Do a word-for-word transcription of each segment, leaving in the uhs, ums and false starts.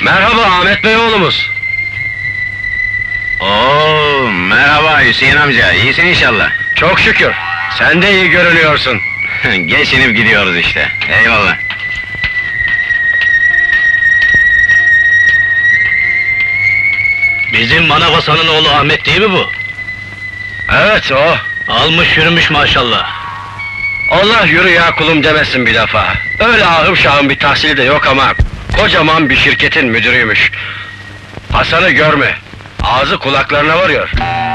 Merhaba Ahmet Bey oğlumuz. Oo, merhaba Hüseyin amca, iyisin inşallah. Çok şükür. Sen de iyi görünüyorsun. Geçinip gidiyoruz işte, eyvallah. Bizim Manav Hasan'ın oğlu Ahmet değil mi bu? Evet o. Almış yürümüş maşallah. Allah yürü ya kulum demesin bir defa. Öyle ahım şahım bir tahsili de yok ama kocaman bir şirketin müdürüymüş. Hasan'ı görme. Ağzı kulaklarına varıyor.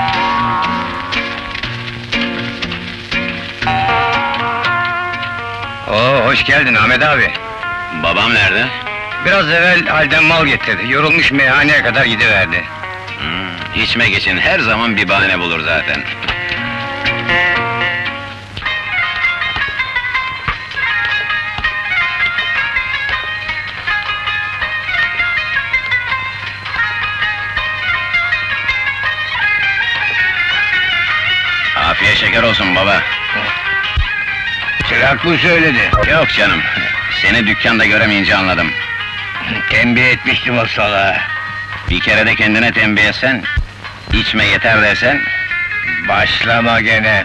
Oo, hoş geldin Ahmet abi. Babam nerede? Biraz evvel halden mal getirdi, yorulmuş meyhaneye kadar gidiverdi. Hmm, içmek için her zaman bir bahane bulur zaten. Afiyet şeker olsun baba. Çırak mı söyledi? Yok canım, seni dükkanda göremeyince anladım. Tembih etmiştim o salağa. Bir kere de kendine tembih etsen, içme yeter dersen... Başlama gene.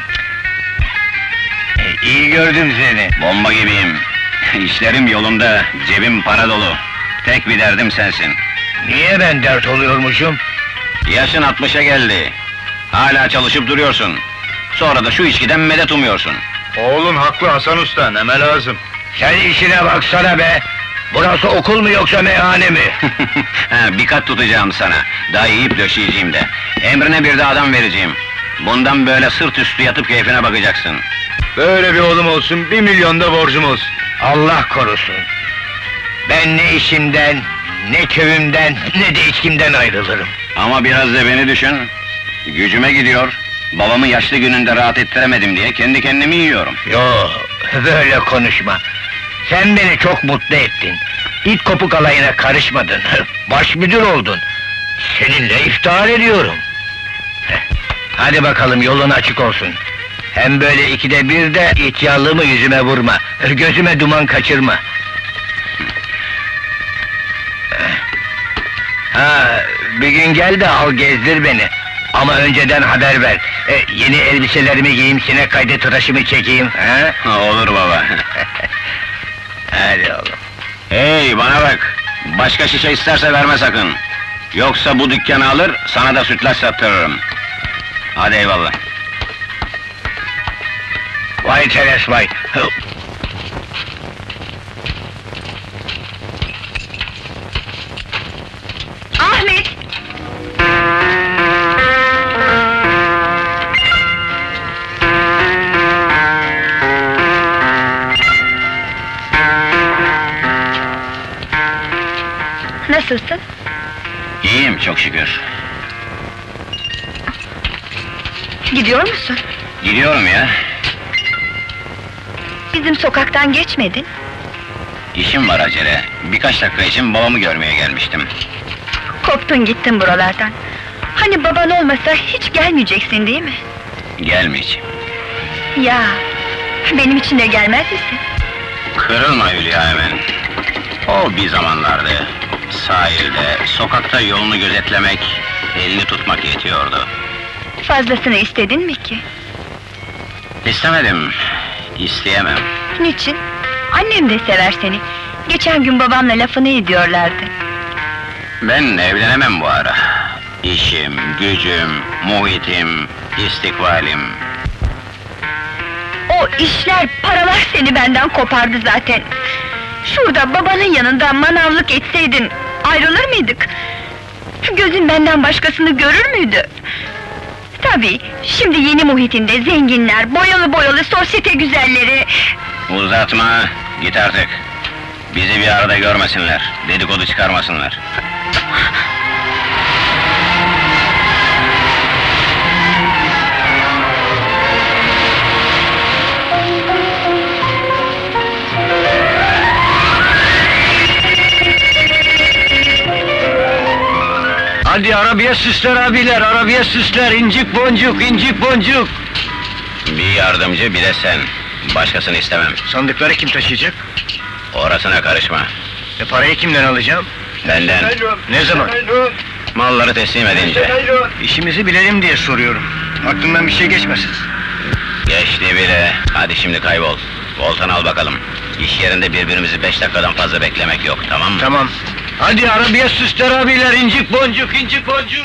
E, İyi gördüm seni. Bomba gibiyim. İşlerim yolunda, cebim para dolu. Tek bir derdim sensin. Niye ben dert oluyormuşum? Yaşın altmışa geldi. Hala çalışıp duruyorsun. Sonra da şu içkiden medet umuyorsun. Oğlun haklı Hasan Usta, neme lazım? Sen işine baksana be! Burası okul mu yoksa meyhane mi? Ha, bir kat tutacağım sana. Daha yiyip döşeyeceğim de. Emrine bir de adam vereceğim. Bundan böyle sırt üstü yatıp keyfine bakacaksın. Böyle bir oğlum olsun, bir milyon da borcum olsun. Allah korusun! Ben ne işimden, ne köyümden, ne de içkimden ayrılırım. Ama biraz da beni düşün. Gücüme gidiyor. Babamı yaşlı gününde rahat ettiremedim diye kendi kendimi yiyorum. Yo, böyle konuşma. Sen beni çok mutlu ettin. İt kopuk alayına karışmadın. Baş müdür oldun. Seninle iftihar ediyorum. Heh, hadi bakalım yolun açık olsun. Hem böyle ikide bir de ihtiyarlığımı yüzüme vurma. Gözüme duman kaçırma. Ha, bir gün gel de al gezdir beni. Ama önceden haber ver. E, yeni elbiselerimi giyeyim, sinek kaydı tıraşımı çekeyim. Ha? Ha, olur baba. Hadi oğlum. Hey, bana bak! Başka şişe isterse verme sakın! Yoksa bu dükkanı alır, sana da sütlaç sattırırım. Hadi eyvallah. Vay Teres vay! Ahmet! Nasılsın? İyiyim, çok şükür. Gidiyor musun? Gidiyorum ya. Bizim sokaktan geçmedin. İşim var acele. Birkaç dakika için babamı görmeye gelmiştim. Koptun gittin buralardan. Hani baban olmasa hiç gelmeyeceksin değil mi? Gelmeyeceğim. Ya, benim için de gelmez misin? Kırılma Hülya hemen. O bir zamanlardı. Sahilde, sokakta yolunu gözetlemek, elini tutmak yetiyordu. Fazlasını istedin mi ki? İstemedim, isteyemem. Niçin? Annem de sever seni. Geçen gün babamla lafını ediyorlardı. Ben evlenemem bu ara. İşim, gücüm, muhitim, istikbalim... O işler, paralar seni benden kopardı zaten. Şurada babanın yanında manavlık etseydin, ayrılır mıydık? Gözün benden başkasını görür müydü? Tabii, şimdi yeni muhitinde zenginler, boyalı boyalı sosyete güzelleri... Uzatma, git artık. Bizi bir arada görmesinler, dedikodu çıkarmasınlar. Hadi arabaya süsler abiler, arabaya süsler, incik boncuk, incik boncuk! Bir yardımcı, bir de sen. Başkasını istemem. Sandıkları kim taşıyacak? Orasına karışma. E parayı kimden alacağım? Benden. Ne zaman? Malları teslim edince. İşimizi bilelim diye soruyorum. Aklından bir şey geçmesin. Geçti bile. Hadi şimdi kaybol. Voltan al bakalım. İş yerinde birbirimizi beş dakikadan fazla beklemek yok, tamam mı? Tamam. Hadi arabaya süsler abiler, incik boncuk, incik boncuk!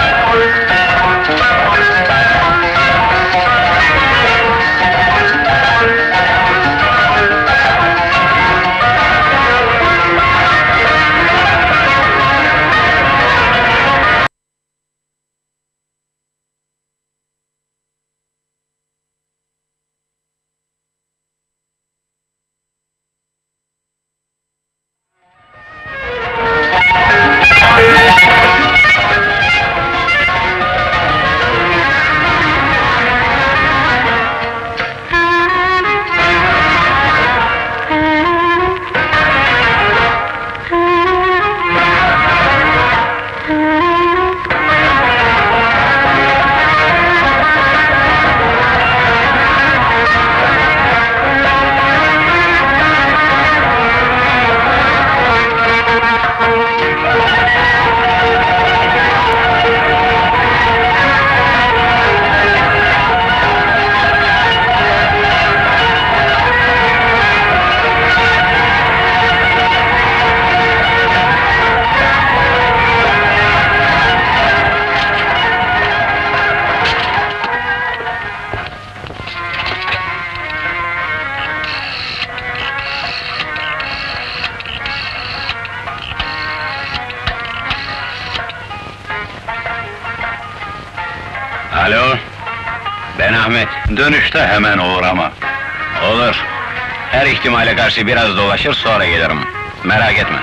Alo, ben Ahmet. Dönüşte hemen uğrama. Olur. Her ihtimale karşı biraz dolaşır, sonra gelirim. Merak etme.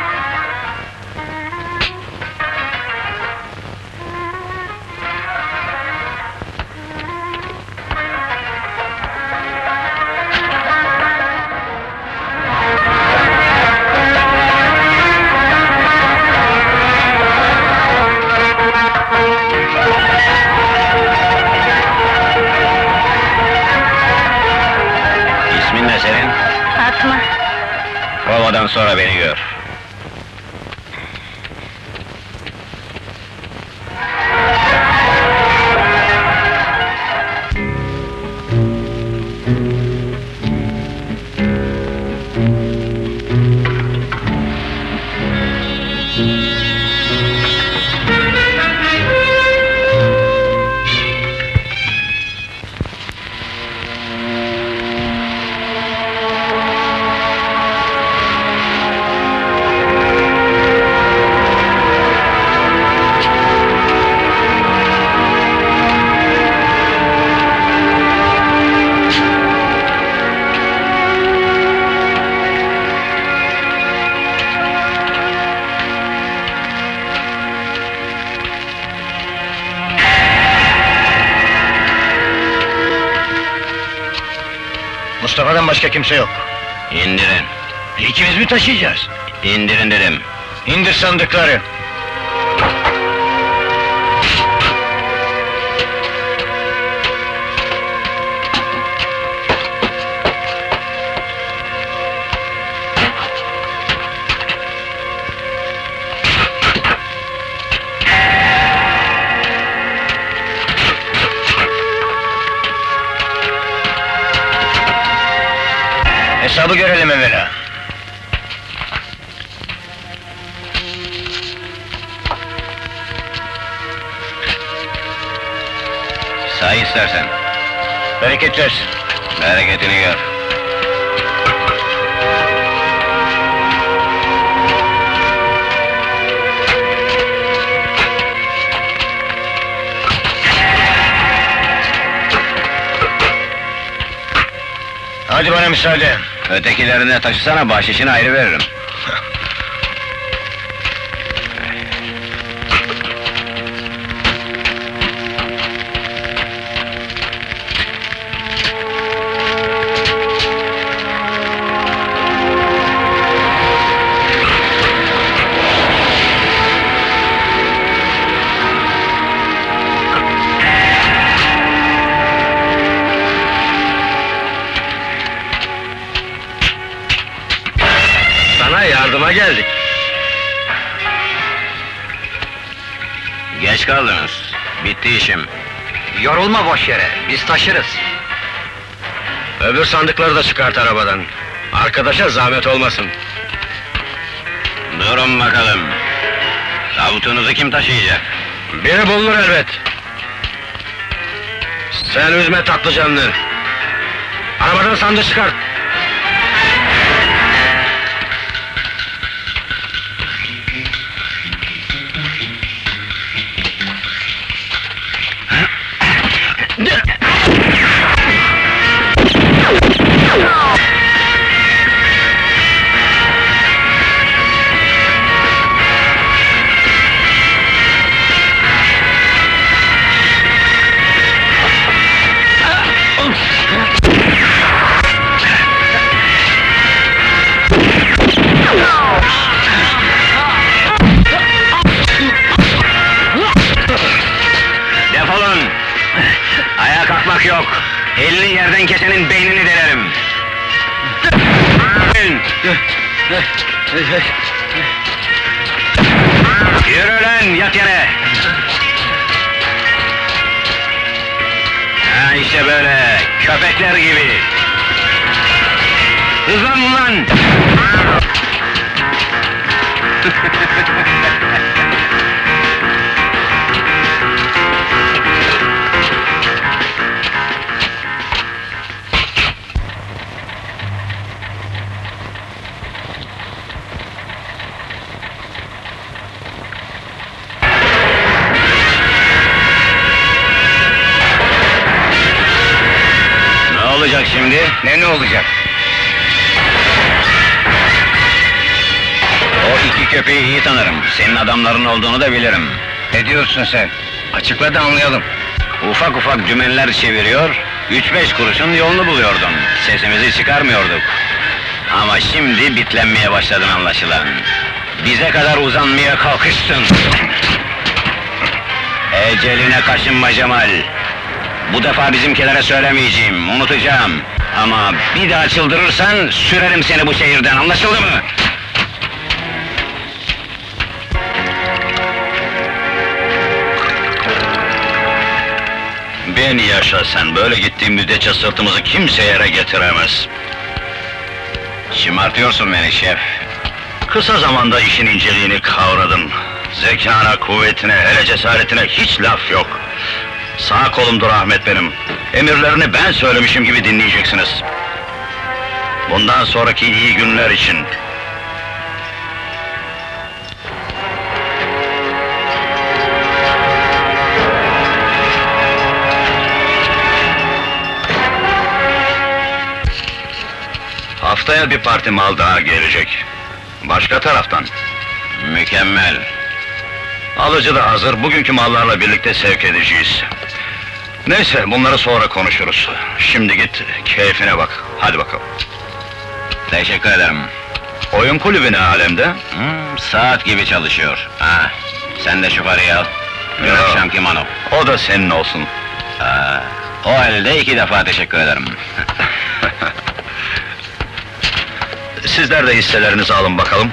İsmin ne senin? Fatma. Provadan sonra beni gör. Mustafa'dan başka kimse yok. İndirin. İkimiz mi taşıyacağız? İndirin dedim. İndir sandıkları. Hesabı görelim evvela. Say istersen. Bereket versin. Bereketini gör. Hadi bana müsaade. Ötekilerine taşısana, bahşişini ayrı veririm. Sana yardıma geldik. Geç kaldınız. Bitti işim. Yorulma boş yere, biz taşırız. Öbür sandıkları da çıkart arabadan. Arkadaşa zahmet olmasın. Durun bakalım. Tabutunuzu kim taşıyacak? Biri bulunur elbet. Sen üzme tatlı canını. Arabadan sandık çıkart. Defolun! Ayağa kalkmak yok. Elini yerden kesenin beynini delerim. Yürü lan, yat yere! Ha işte böyle, köpekler gibi! Hızlan lan! Ne olacak şimdi? Ne ne olacak? O iki köpeği iyi tanırım. Senin adamların olduğunu da bilirim. Ne diyorsun sen? Açıkla da anlayalım. Ufak ufak dümenler çeviriyor, üç beş kuruşun yolunu buluyordun. Sesimizi çıkarmıyorduk. Ama şimdi bitlenmeye başladın anlaşılan. Bize kadar uzanmaya kalkıştın. Eceline kaşınma Cemal. Bu defa bizimkilere söylemeyeceğim, unutacağım. Ama bir daha çıldırırsan sürerim seni bu şehirden, anlaşıldı mı? Ben yaşa sen, böyle gittiğim müddetçe sırtımızı kimse yere getiremez. Şımartıyorsun beni şef. Kısa zamanda işin inceliğini kavradım. Zekana, kuvvetine, hele cesaretine hiç laf yok. Sağ kolumdur Ahmet benim. Emirlerini ben söylemişim gibi dinleyeceksiniz. Bundan sonraki iyi günler için. Haftaya bir parti mal daha gelecek. Başka taraftan. Mükemmel. Alıcı da hazır, bugünkü mallarla birlikte sevk edeceğiz. Neyse, bunları sonra konuşuruz. Şimdi git, keyfine bak, hadi bakalım. Teşekkür ederim. Oyun kulübü ne alemde? Hmm, saat gibi çalışıyor. Ha, sen de şu parayı al. Dün Ya. akşamki mano. O da senin olsun. Ha, o halde iki defa teşekkür ederim. Sizler de hisselerinizi alın bakalım.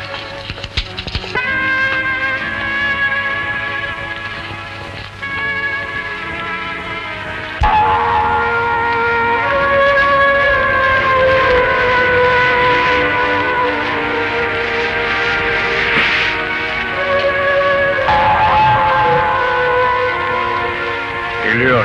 Geliyor.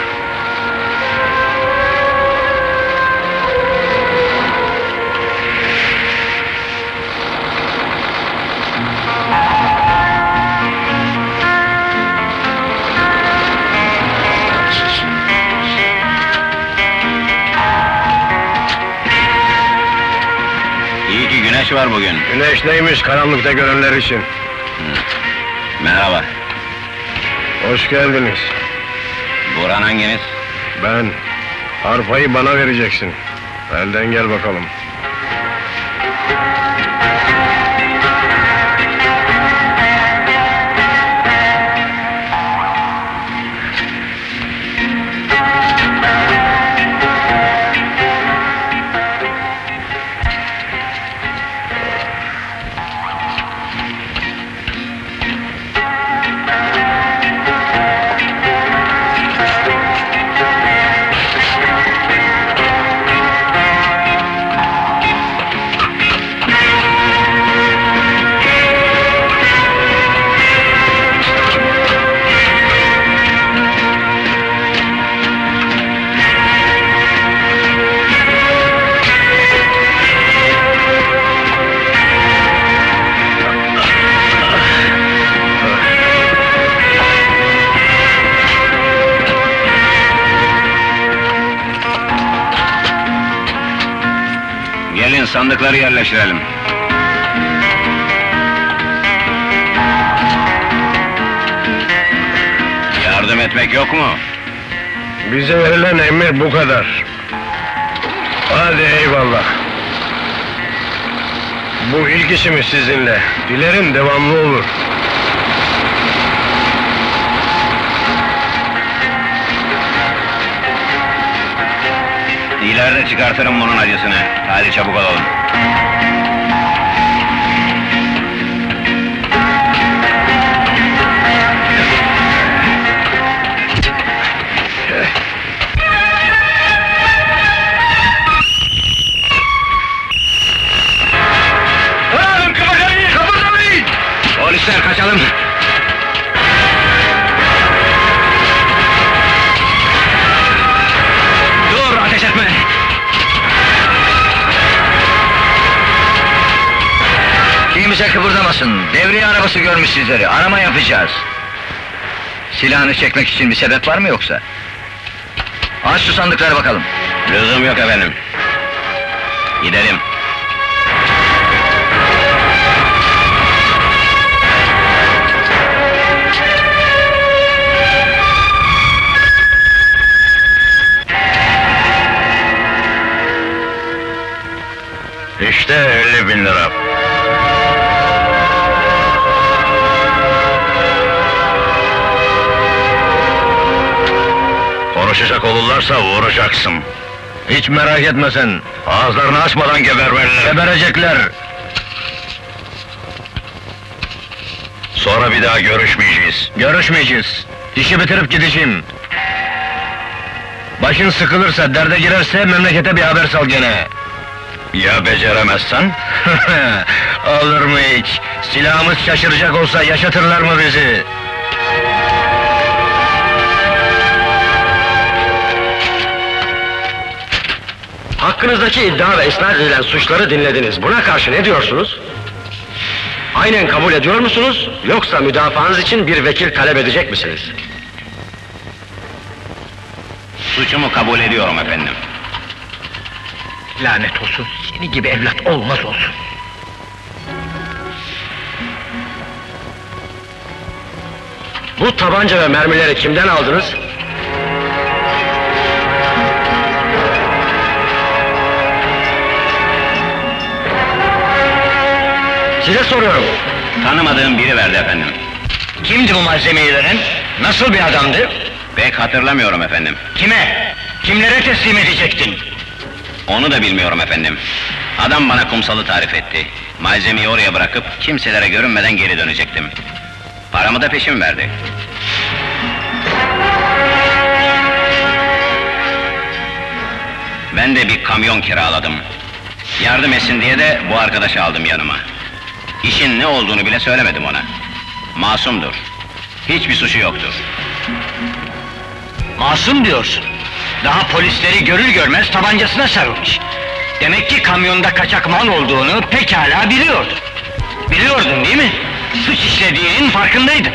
İyi ki güneş var bugün. Güneş neymiş karanlıkta görenler için? Merhaba. Hoş geldiniz. Burhan hanginiz? Ben. Arpayı bana vereceksin. Elden gel bakalım. sandıkları yerleştirelim. Yardım etmek yok mu? Bize verilen emir bu kadar. Hadi eyvallah. Bu ilk işimiz sizinle. Dilerim devamlı olur. İleride çıkartırım bunun acısını. Hadi çabuk olalım. Polisler kaçalım! Dur, ateş etme! Kimse kıpırdamasın. Devriye arabası görmüş sizleri. Arama yapacağız. Silahını çekmek için bir sebep var mı yoksa? Aç şu sandıkları bakalım. Lüzum yok efendim. Gidelim. İşte elli bin lira. Konuşacak olurlarsa vuracaksın. Hiç merak etme sen. Ağızlarını açmadan gebermeliler. Geberecekler. Sonra bir daha görüşmeyeceğiz. Görüşmeyeceğiz. İşi bitirip gideceğim. Başın sıkılırsa, derde girerse memlekete bir haber sal gene. Ya beceremezsen? Olur mu hiç? Silahımız şaşıracak olsa yaşatırlar mı bizi? Hakkınızdaki iddia ve isnat edilen suçları dinlediniz. Buna karşı ne diyorsunuz? Aynen kabul ediyor musunuz? Yoksa müdafaanız için bir vekil talep edecek misiniz? Suçumu kabul ediyorum efendim. Lanet olsun, seni gibi evlat olmaz olsun. Bu tabanca ve mermileri kimden aldınız? Size soruyorum. Tanımadığım biri verdi efendim. Kimdi bu malzemeyi veren? Nasıl bir adamdı? Pek hatırlamıyorum efendim. Kime? Kimlere teslim edecektin? Onu da bilmiyorum efendim. Adam bana kumsalı tarif etti. Malzemeyi oraya bırakıp kimselere görünmeden geri dönecektim. Paramı da peşin verdi. Ben de bir kamyon kiraladım. Yardım etsin diye de bu arkadaşı aldım yanıma. İşin ne olduğunu bile söylemedim ona. Masumdur. Hiçbir suçu yoktur. Masum diyorsun. Daha polisleri görür görmez tabancasına sarılmış. Demek ki kamyonda kaçak mal olduğunu pekala biliyordu. Biliyordun değil mi? Suç işlediğinin farkındaydın.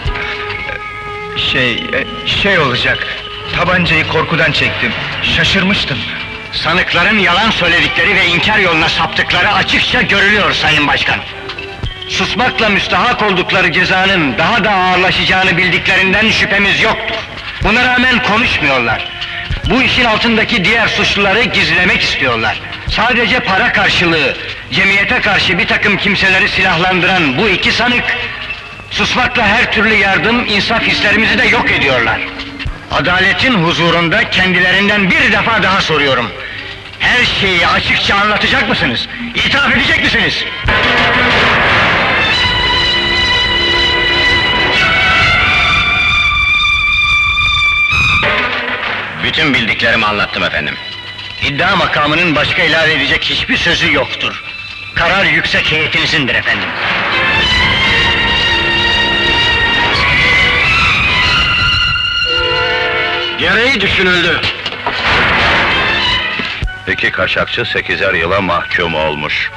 Şey, şey olacak. Tabancayı korkudan çektim. Şaşırmıştım. Sanıkların yalan söyledikleri ve inkar yoluna saptıkları açıkça görülüyor Sayın Başkan. Susmakla müstahak oldukları cezanın daha da ağırlaşacağını bildiklerinden şüphemiz yoktur. Buna rağmen konuşmuyorlar. Bu işin altındaki diğer suçluları gizlemek istiyorlar. Sadece para karşılığı, cemiyete karşı bir takım kimseleri silahlandıran bu iki sanık, susmakla her türlü yardım, insaf hislerimizi de yok ediyorlar. Adaletin huzurunda kendilerinden bir defa daha soruyorum. Her şeyi açıkça anlatacak mısınız? İtiraf edecek misiniz? Bütün bildiklerimi anlattım efendim. İddia makamının başka ilave edecek hiçbir sözü yoktur. Karar yüksek heyetinizindir efendim. Gereği düşünüldü. İki kaçakçı sekizer yıla mahkum olmuş.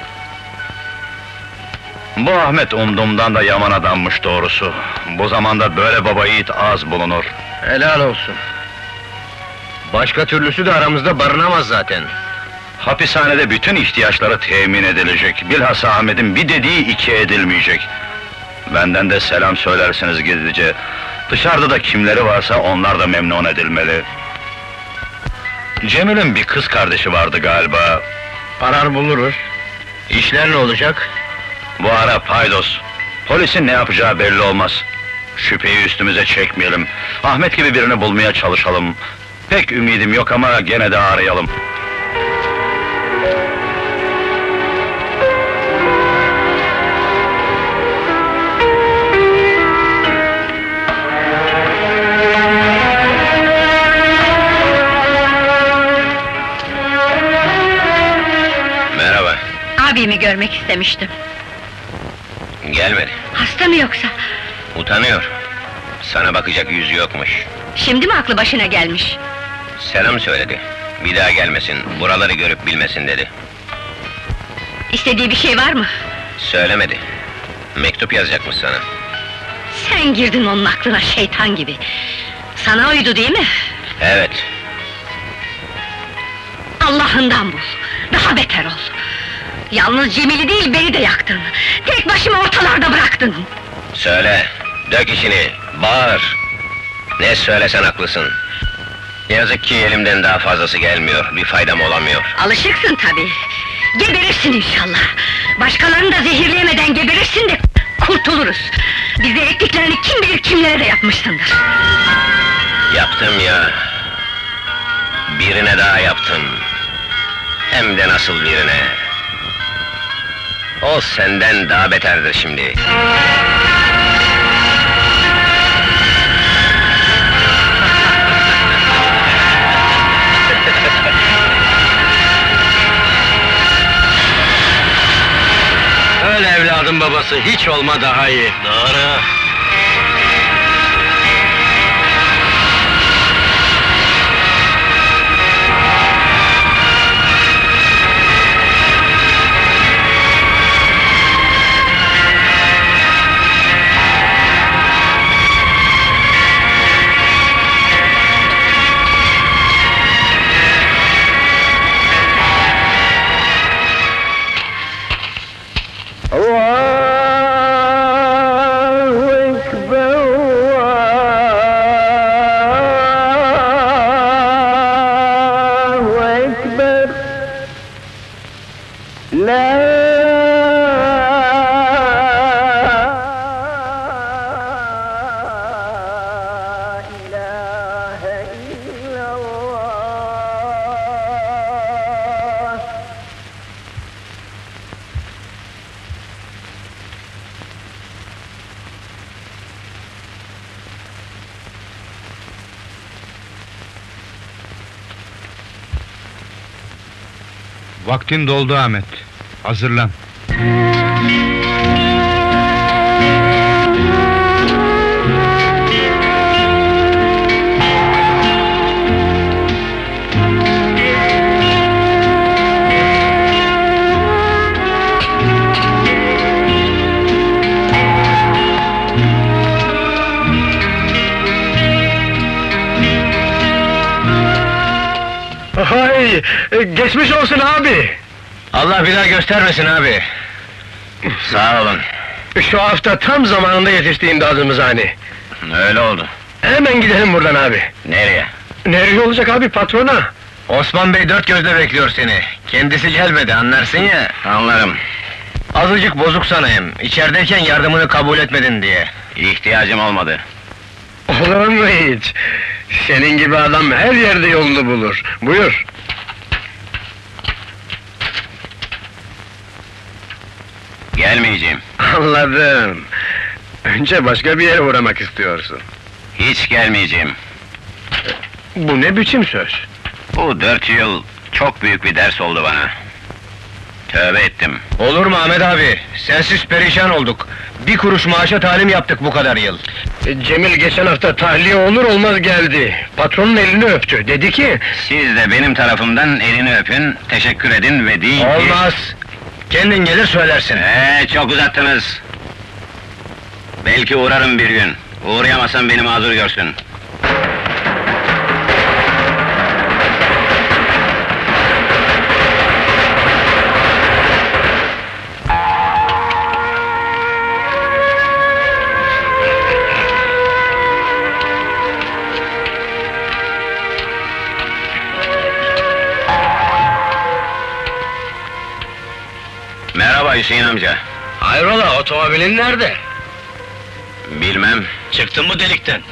Bu Ahmet umduğumdan da yaman adammış doğrusu. Bu zamanda böyle baba yiğit az bulunur. Helal olsun. Başka türlüsü de aramızda barınamaz zaten. Hapishanede bütün ihtiyaçları temin edilecek. Bilhassa Ahmet'in bir dediği iki edilmeyecek. Benden de selam söylersiniz gizlice. Dışarıda da kimleri varsa onlar da memnun edilmeli. Cemil'in bir kız kardeşi vardı galiba. Arar buluruz. İşler ne olacak? Bu ara paydos. Polisin ne yapacağı belli olmaz. Şüpheyi üstümüze çekmeyelim. Ahmet gibi birini bulmaya çalışalım. Pek ümidim yok ama gene de arayalım. Merhaba, Abimi görmek istemiştim. gelmedi. Hasta mı yoksa? Utanıyor. Sana bakacak yüzü yokmuş. Şimdi mi aklı başına gelmiş? Selam söyledi. Bir daha gelmesin, buraları görüp bilmesin dedi. İstediği bir şey var mı? Söylemedi. Mektup yazacakmış sana. Sen girdin onun aklına şeytan gibi. Sana uydu değil mi? Evet, Allah'ından bul. Daha beter ol. Yalnız Cemil'i değil beni de yaktın. Tek başıma ortalarda bıraktın. söyle, dök işini, bağır. Ne söylesen haklısın. Yazık ki elimden daha fazlası gelmiyor, bir faydam olamıyor. Alışıksın tabii. Geberirsin inşallah. Başkalarını da zehirleyemeden geberirsin de kurtuluruz. Bize ettiklerini kim bilir kimlere de yapmışsındır. Yaptım ya. Birine daha yaptım. Hem de nasıl birine. O senden daha beterdir şimdi. Öyle evladın babası, hiç olma daha iyi. Doğru. Vaktin doldu Ahmet. Hazırlan. Hay, geçmiş olsun abi. Allah bir daha göstermesin abi. Sağ olun. Şu hafta tam zamanında yetişti imdadımız hani. Öyle oldu. Hemen gidelim buradan abi. Nereye? Nereye olacak abi, patrona? Osman Bey dört gözle bekliyor seni. Kendisi gelmedi, anlarsın ya. Anlarım. Azıcık bozuk sana hem. İçerideyken yardımını kabul etmedin diye. İhtiyacım olmadı. Olur mu hiç? Senin gibi adam her yerde yolunu bulur. Buyur. Gelmeyeceğim. Anladım. Önce başka bir yere uğramak istiyorsun. Hiç gelmeyeceğim. Bu ne biçim söz? Bu dört yıl çok büyük bir ders oldu bana. Tövbe ettim. Olur mu Ahmet abi? Sensiz perişan olduk. Bir kuruş maaşa talim yaptık bu kadar yıl. E, Cemil geçen hafta tahliye olur olmaz geldi. Patronun elini öptü. Dedi ki... Siz de benim tarafımdan elini öpün, teşekkür edin ve deyin ki... Olmaz! Kendin gelir söylersin. Ee, çok uzattınız. Belki uğrarım bir gün. Uğrayamazsam beni mazur görsün. Merhaba Hüseyin amca. Hayrola, otomobilin nerede? Bilmem. Çıktın mı delikten?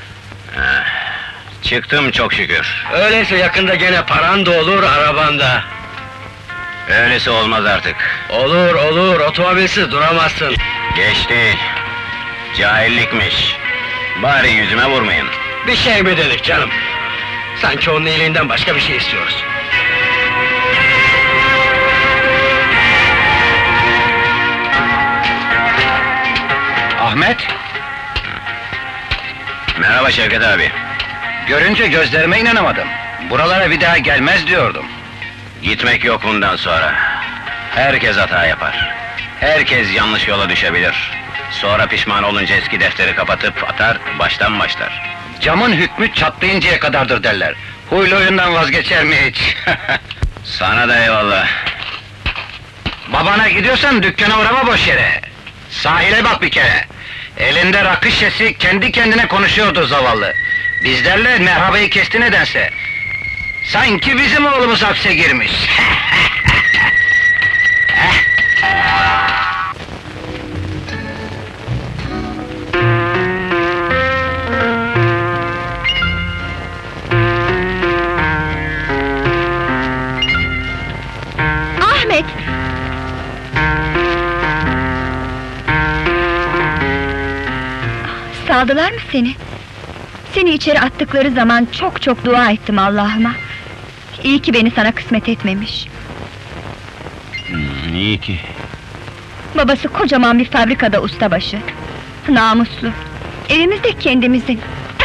Çıktım çok şükür. Öyleyse yakında gene paran da olur, araban da. Öylesi olmaz artık. Olur, olur, otomobilsiz duramazsın. Geçti. Cahillikmiş. Bari yüzüme vurmayın. Bir şey mi dedik canım? Sanki onun iyiliğinden başka bir şey istiyoruz. Ahmet! Merhaba Şevket abi. Görünce gözlerime inanamadım. Buralara bir daha gelmez diyordum. Gitmek yok bundan sonra. Herkes hata yapar. Herkes yanlış yola düşebilir. Sonra pişman olunca eski defteri kapatıp atar, baştan başlar. Camın hükmü çatlayıncaya kadardır derler. Huylu oyundan vazgeçer mi hiç? Sana da eyvallah. Babana gidiyorsan dükkana uğrama boş yere. Sahile bak bir kere. Elinde rakı şişesi kendi kendine konuşuyordu zavallı. Bizlerle merhabayı kesti nedense. Sanki bizim oğlumuz hapse girmiş. Ahmet! Saldılar mı seni? Seni içeri attıkları zaman çok çok dua ettim Allah'ıma. İyi ki beni sana kısmet etmemiş. Hmm, iyi ki. Babası kocaman bir fabrikada ustabaşı. Namuslu. Evimiz de kendimizin.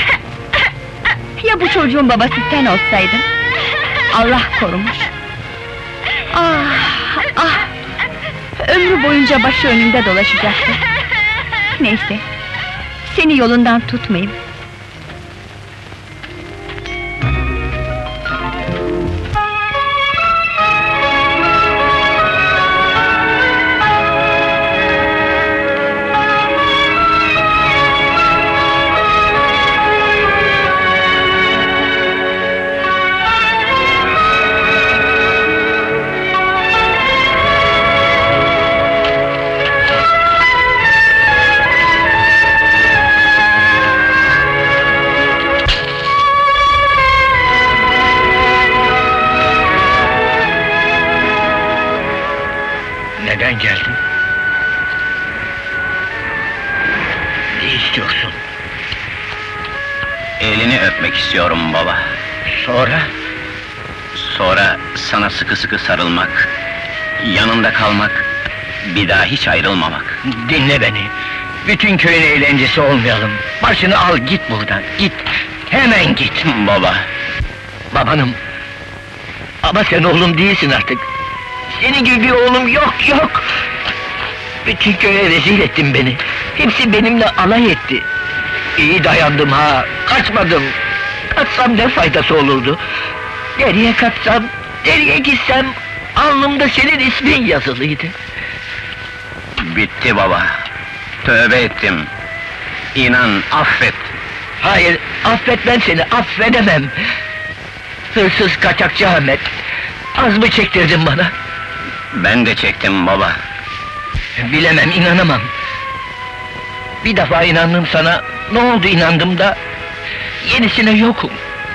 Ya bu çocuğun babası sen olsaydın? Allah korumuş. Ah, ah! Ömrü boyunca başı önünde dolaşacaktı. Neyse, seni yolundan tutmayayım. Neden geldin? Ne istiyorsun? Elini öpmek istiyorum baba. Sonra? Sonra sana sıkı sıkı sarılmak, yanında kalmak, bir daha hiç ayrılmamak. Dinle beni. Bütün köyün eğlencesi olmayalım. Başını al git buradan, git. Hemen git. Baba, Babanım. Ama sen oğlum değilsin artık. Senin gibi bir oğlum yok, yok! Bütün köye rezil ettin beni. Hepsi benimle alay etti. İyi dayandım ha, kaçmadım. Kaçsam ne faydası olurdu? Nereye kaçsam, nereye gitsem... alnımda senin ismin yazılıydı. bitti baba. Tövbe ettim. İnan, affet. Hayır, affetmem seni, affedemem! Hırsız kaçakçı Ahmet! Az mı çektirdin bana? Ben de çektim baba. Bilemem, inanamam! Bir defa inandım sana, ne oldu inandım da... yenisine yokum!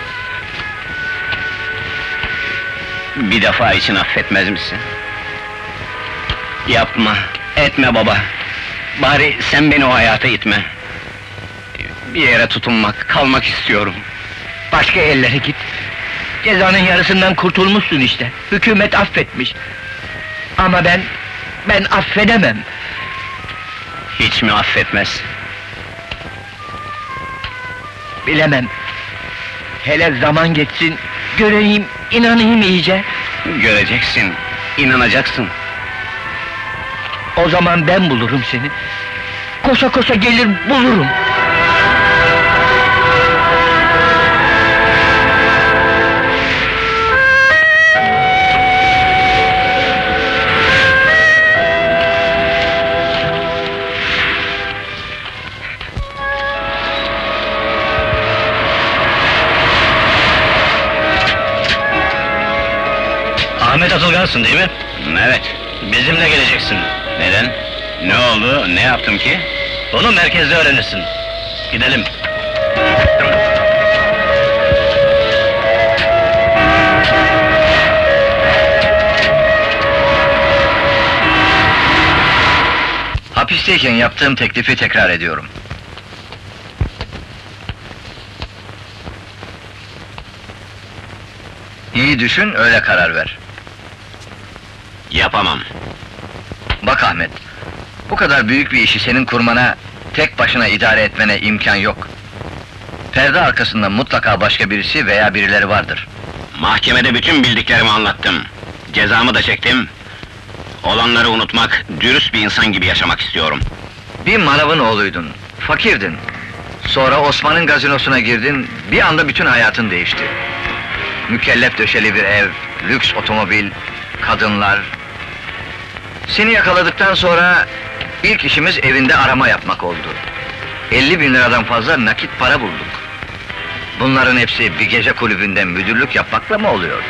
Bir defa için affetmez misin? Yapma, etme baba. Bari sen beni o hayata itme. Bir yere tutunmak, kalmak istiyorum. Başka yerlere git! Cezanın yarısından kurtulmuşsun işte, hükümet affetmiş! Ama ben, ben affedemem! Hiç mi affetmez? Bilemem! Hele zaman geçsin, göreyim, inanayım iyice! Göreceksin, inanacaksın. O zaman ben bulurum seni! Koşa koşa gelir bulurum! Ahmet Atılgan'sın değil mi? Evet, Bizimle geleceksin. Neden? Ne oldu? Ne yaptım ki? Onu merkezde öğrenirsin. Gidelim. Hapisteyken yaptığım teklifi tekrar ediyorum. İyi düşün, öyle karar ver. Yapamam. Bak Ahmet, bu kadar büyük bir işi senin kurmana, tek başına idare etmene imkan yok. Perde arkasında mutlaka başka birisi veya birileri vardır. Mahkemede bütün bildiklerimi anlattım. Cezamı da çektim. Olanları unutmak, dürüst bir insan gibi yaşamak istiyorum. Bir manavın oğluydun, fakirdin. Sonra Osman'ın gazinosuna girdin, bir anda bütün hayatın değişti. Mükellef döşeli bir ev, lüks otomobil, kadınlar... Seni yakaladıktan sonra ilk işimiz evinde arama yapmak oldu. elli bin liradan fazla nakit para bulduk. Bunların hepsi bir gece kulübünde müdürlük yapmakla mı oluyordu?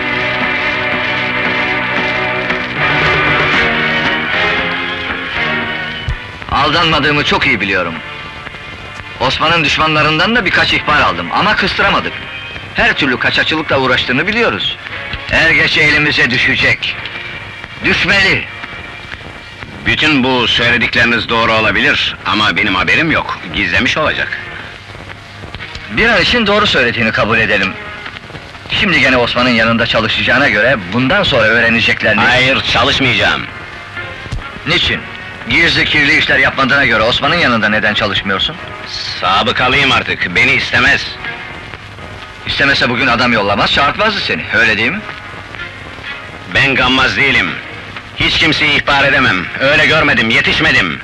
Aldanmadığımı çok iyi biliyorum. Osman'ın düşmanlarından da birkaç ihbar aldım ama kıstıramadık. Her türlü kaçakçılıkla uğraştığını biliyoruz. Er geç elimize düşecek. Düşmeli. Bütün bu söyledikleriniz doğru olabilir ama benim haberim yok. Gizlemiş olacak. Bir an için doğru söylediğini kabul edelim. Şimdi gene Osman'ın yanında çalışacağına göre bundan sonra öğreneceklerini... Hayır, çalışmayacağım. Niçin? Gizli kirli işler yapmadığına göre Osman'ın yanında neden çalışmıyorsun? Sabıkalıyım artık, beni istemez. İstemese bugün adam yollamaz, çağırtmazdı seni, öyle değil mi? Ben gammaz değilim. Hiç kimseyi ihbar edemem. Öyle görmedim, yetişmedim.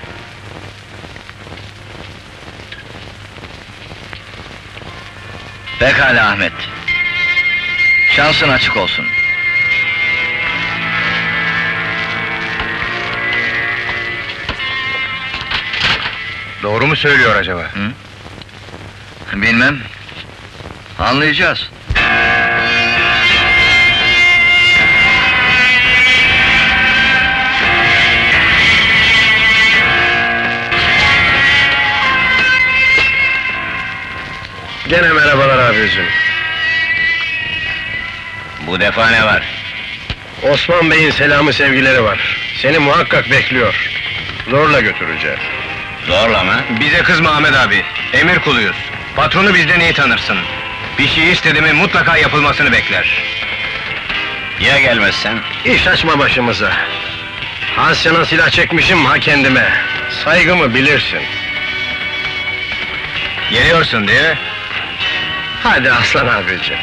Pekala Ahmet. Şansın açık olsun. Doğru mu söylüyor acaba? Hı? Bilmem. Anlayacağız. Gene merhabalar abicim. Bu defa ne var? Osman Bey'in selamı sevgileri var. Seni muhakkak bekliyor. Zorla götüreceğiz. Zorla mı? Bize kızma Ahmet abi, emir kuluyuz. Patronu bizden iyi tanırsın. Bir şey istedi mi mutlaka yapılmasını bekler. Ya gelmezsen? İş açma başımıza. Hansiyana silah çekmişim ha kendime. Saygımı bilirsin. Geliyorsun diye. Hadi aslan abicim.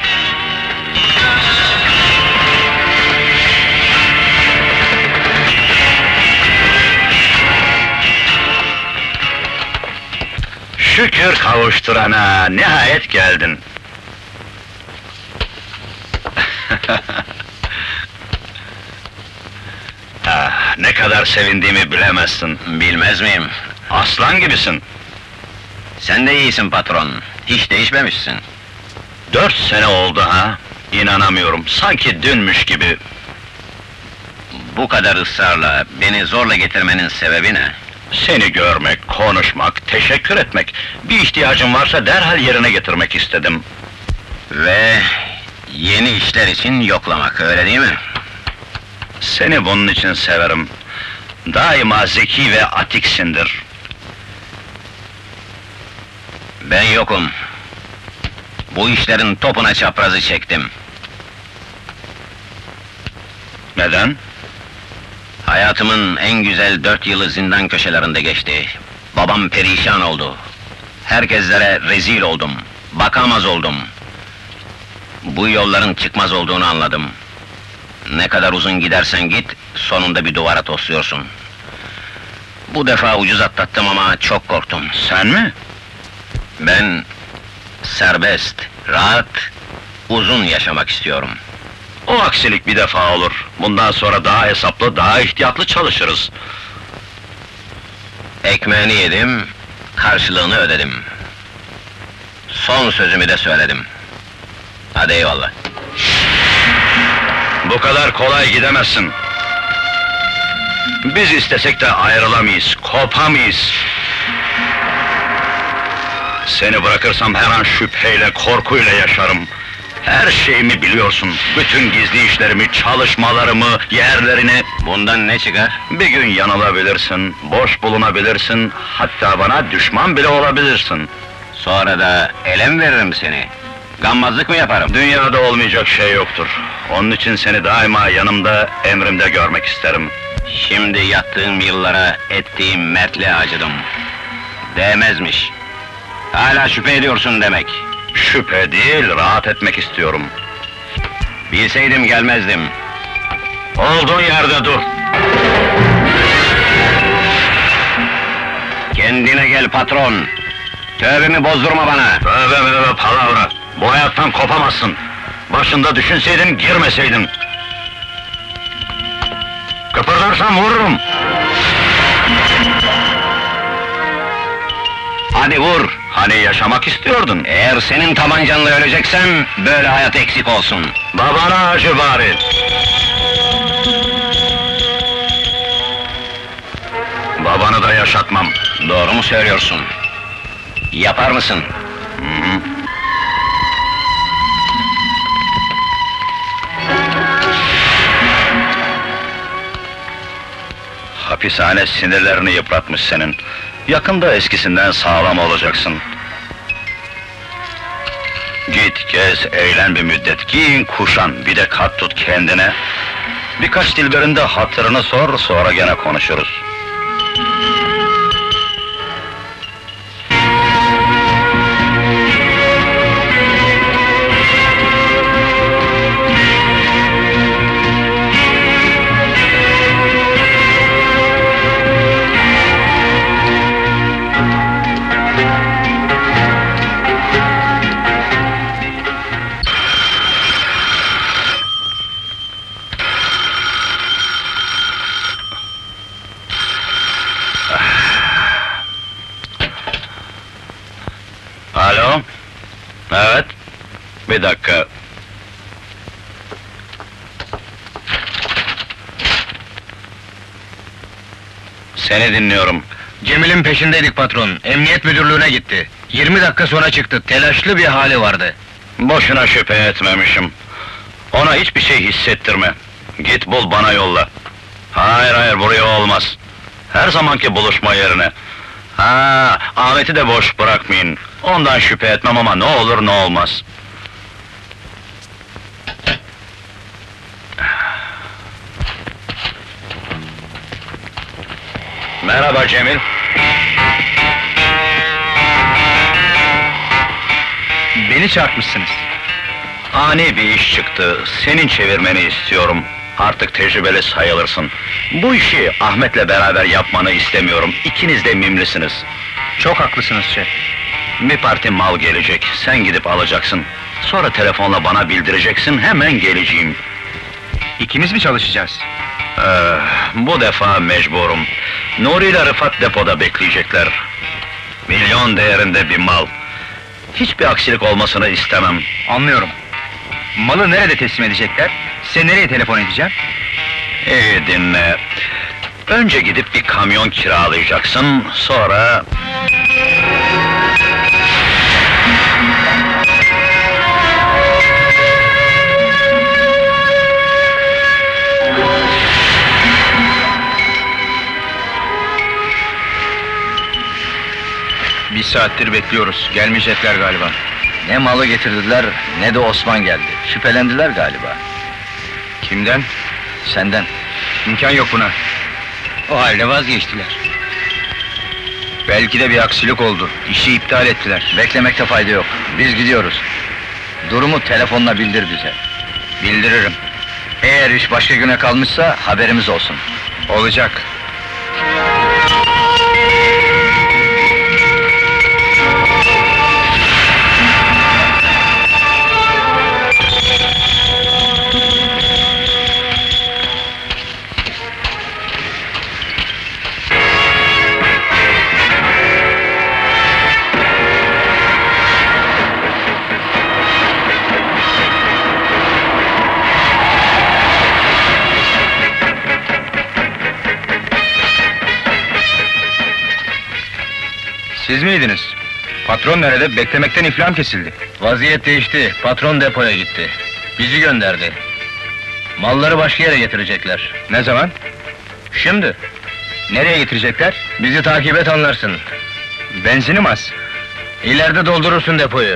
Şükür kavuşturana, nihayet geldin. Ah, ne kadar sevindiğimi bilemezsin. Bilmez miyim? Aslan gibisin. Sen de iyisin patron. Hiç değişmemişsin. Dört sene oldu ha? İnanamıyorum, sanki dünmüş gibi. Bu kadar ısrarla, beni zorla getirmenin sebebi ne? Seni görmek, konuşmak, teşekkür etmek... Bir ihtiyacın varsa derhal yerine getirmek istedim. Ve yeni işler için yoklamak, öyle değil mi? Seni bunun için severim. Daima zeki ve atiksindir. Ben yokum. Bu işlerin topuna çaprazı çektim. Neden? Hayatımın en güzel dört yılı zindan köşelerinde geçti. Babam perişan oldu. Herkeslere rezil oldum. Bakamaz oldum. Bu yolların çıkmaz olduğunu anladım. Ne kadar uzun gidersen git, sonunda bir duvara tosluyorsun. Bu defa ucuz atlattım ama çok korktum. Sen mi? Ben serbest, rahat, uzun yaşamak istiyorum. O aksilik bir defa olur. Bundan sonra daha hesaplı, daha ihtiyatlı çalışırız. Ekmeğini yedim, karşılığını ödedim. Son sözümü de söyledim. Hadi eyvallah. Bu kadar kolay gidemezsin. Biz istesek de ayrılamayız, kopamayız. Seni bırakırsam her an şüpheyle, korkuyla yaşarım. Her şeyimi biliyorsun, bütün gizli işlerimi, çalışmalarımı, yerlerini... Bundan ne çıkar? Bir gün yanılabilirsin, boş bulunabilirsin, hatta bana düşman bile olabilirsin. Sonra da ele mi veririm seni? Gammazlık mı yaparım? Dünyada olmayacak şey yoktur. Onun için seni daima yanımda, emrimde görmek isterim. Şimdi yattığım yıllara ettiğim mertle acıdım. Değmezmiş. Hala şüphe ediyorsun demek. Şüphe değil, rahat etmek istiyorum. Bilseydim gelmezdim. Olduğun yerde dur. Kendine gel patron. Tövbemi bozdurma bana. Tövbe mövbe palavra. Bu hayattan kopamazsın. Başında düşünseydin, girmeseydin. Kıpırdarsan vururum. Hadi vur. Hani yaşamak istiyordun? Eğer senin tabancanla öleceksem, böyle hayat eksik olsun. Babana acı bari. Babanı da yaşatmam. Doğru mu söylüyorsun? Yapar mısın? Hı hı. Hapishane sinirlerini yıpratmış senin. Yakında eskisinden sağlam olacaksın. Git, gez, eğlen bir müddet, giyin, kuşan, bir de kat tut kendine. Birkaç dilberinde hatırını sor, sonra gene konuşuruz. Alo? Evet? Bir dakika. Seni dinliyorum. Cemil'in peşindeydik patron. Emniyet müdürlüğüne gitti. yirmi dakika sonra çıktı. Telaşlı bir hali vardı. Boşuna şüphe etmemişim. Ona hiçbir şey hissettirme. Git bul, bana yolla. Hayır hayır, buraya olmaz. Her zamanki buluşma yerine. Ha, Ahmet'i de boş bırakmayın. Ondan şüphe etmem ama ne olur ne olmaz. Merhaba Cemil. Beni çarpmışsınız. Ani bir iş çıktı, senin çevirmeni istiyorum. Artık tecrübeli sayılırsın. Bu işi Ahmet'le beraber yapmanı istemiyorum, İkiniz de mimlisiniz. Çok haklısınız şef. Bir parti mal gelecek, sen gidip alacaksın. Sonra telefonla bana bildireceksin, hemen geleceğim. İkimiz mi çalışacağız? Ee, bu defa mecburum. Nuri ile Rıfat depoda bekleyecekler. Milyon değerinde bir mal. Hiçbir aksilik olmasını istemem. Anlıyorum. Malı nerede teslim edecekler? Size nereye telefon edeceğim? İyi dinle. Önce gidip bir kamyon kiralayacaksın, sonra... Bir saattir bekliyoruz. Gelmeyecekler galiba. Ne malı getirdiler, ne de Osman geldi. Şüphelendiler galiba. Kimden? Senden. İmkan yok buna. O halde vazgeçtiler. Belki de bir aksilik oldu. İşi iptal ettiler. Beklemekte fayda yok. Biz gidiyoruz. Durumu telefonla bildir bize. Bildiririm. Eğer iş başka güne kalmışsa haberimiz olsun. Olacak. Siz miydiniz? Patron nerede? Beklemekten iflam kesildi. Vaziyet değişti, patron depoya gitti. Bizi gönderdi. Malları başka yere getirecekler. Ne zaman? Şimdi, Nereye getirecekler? bizi takip et anlarsın. Benzinim az. İleride doldurursun depoyu.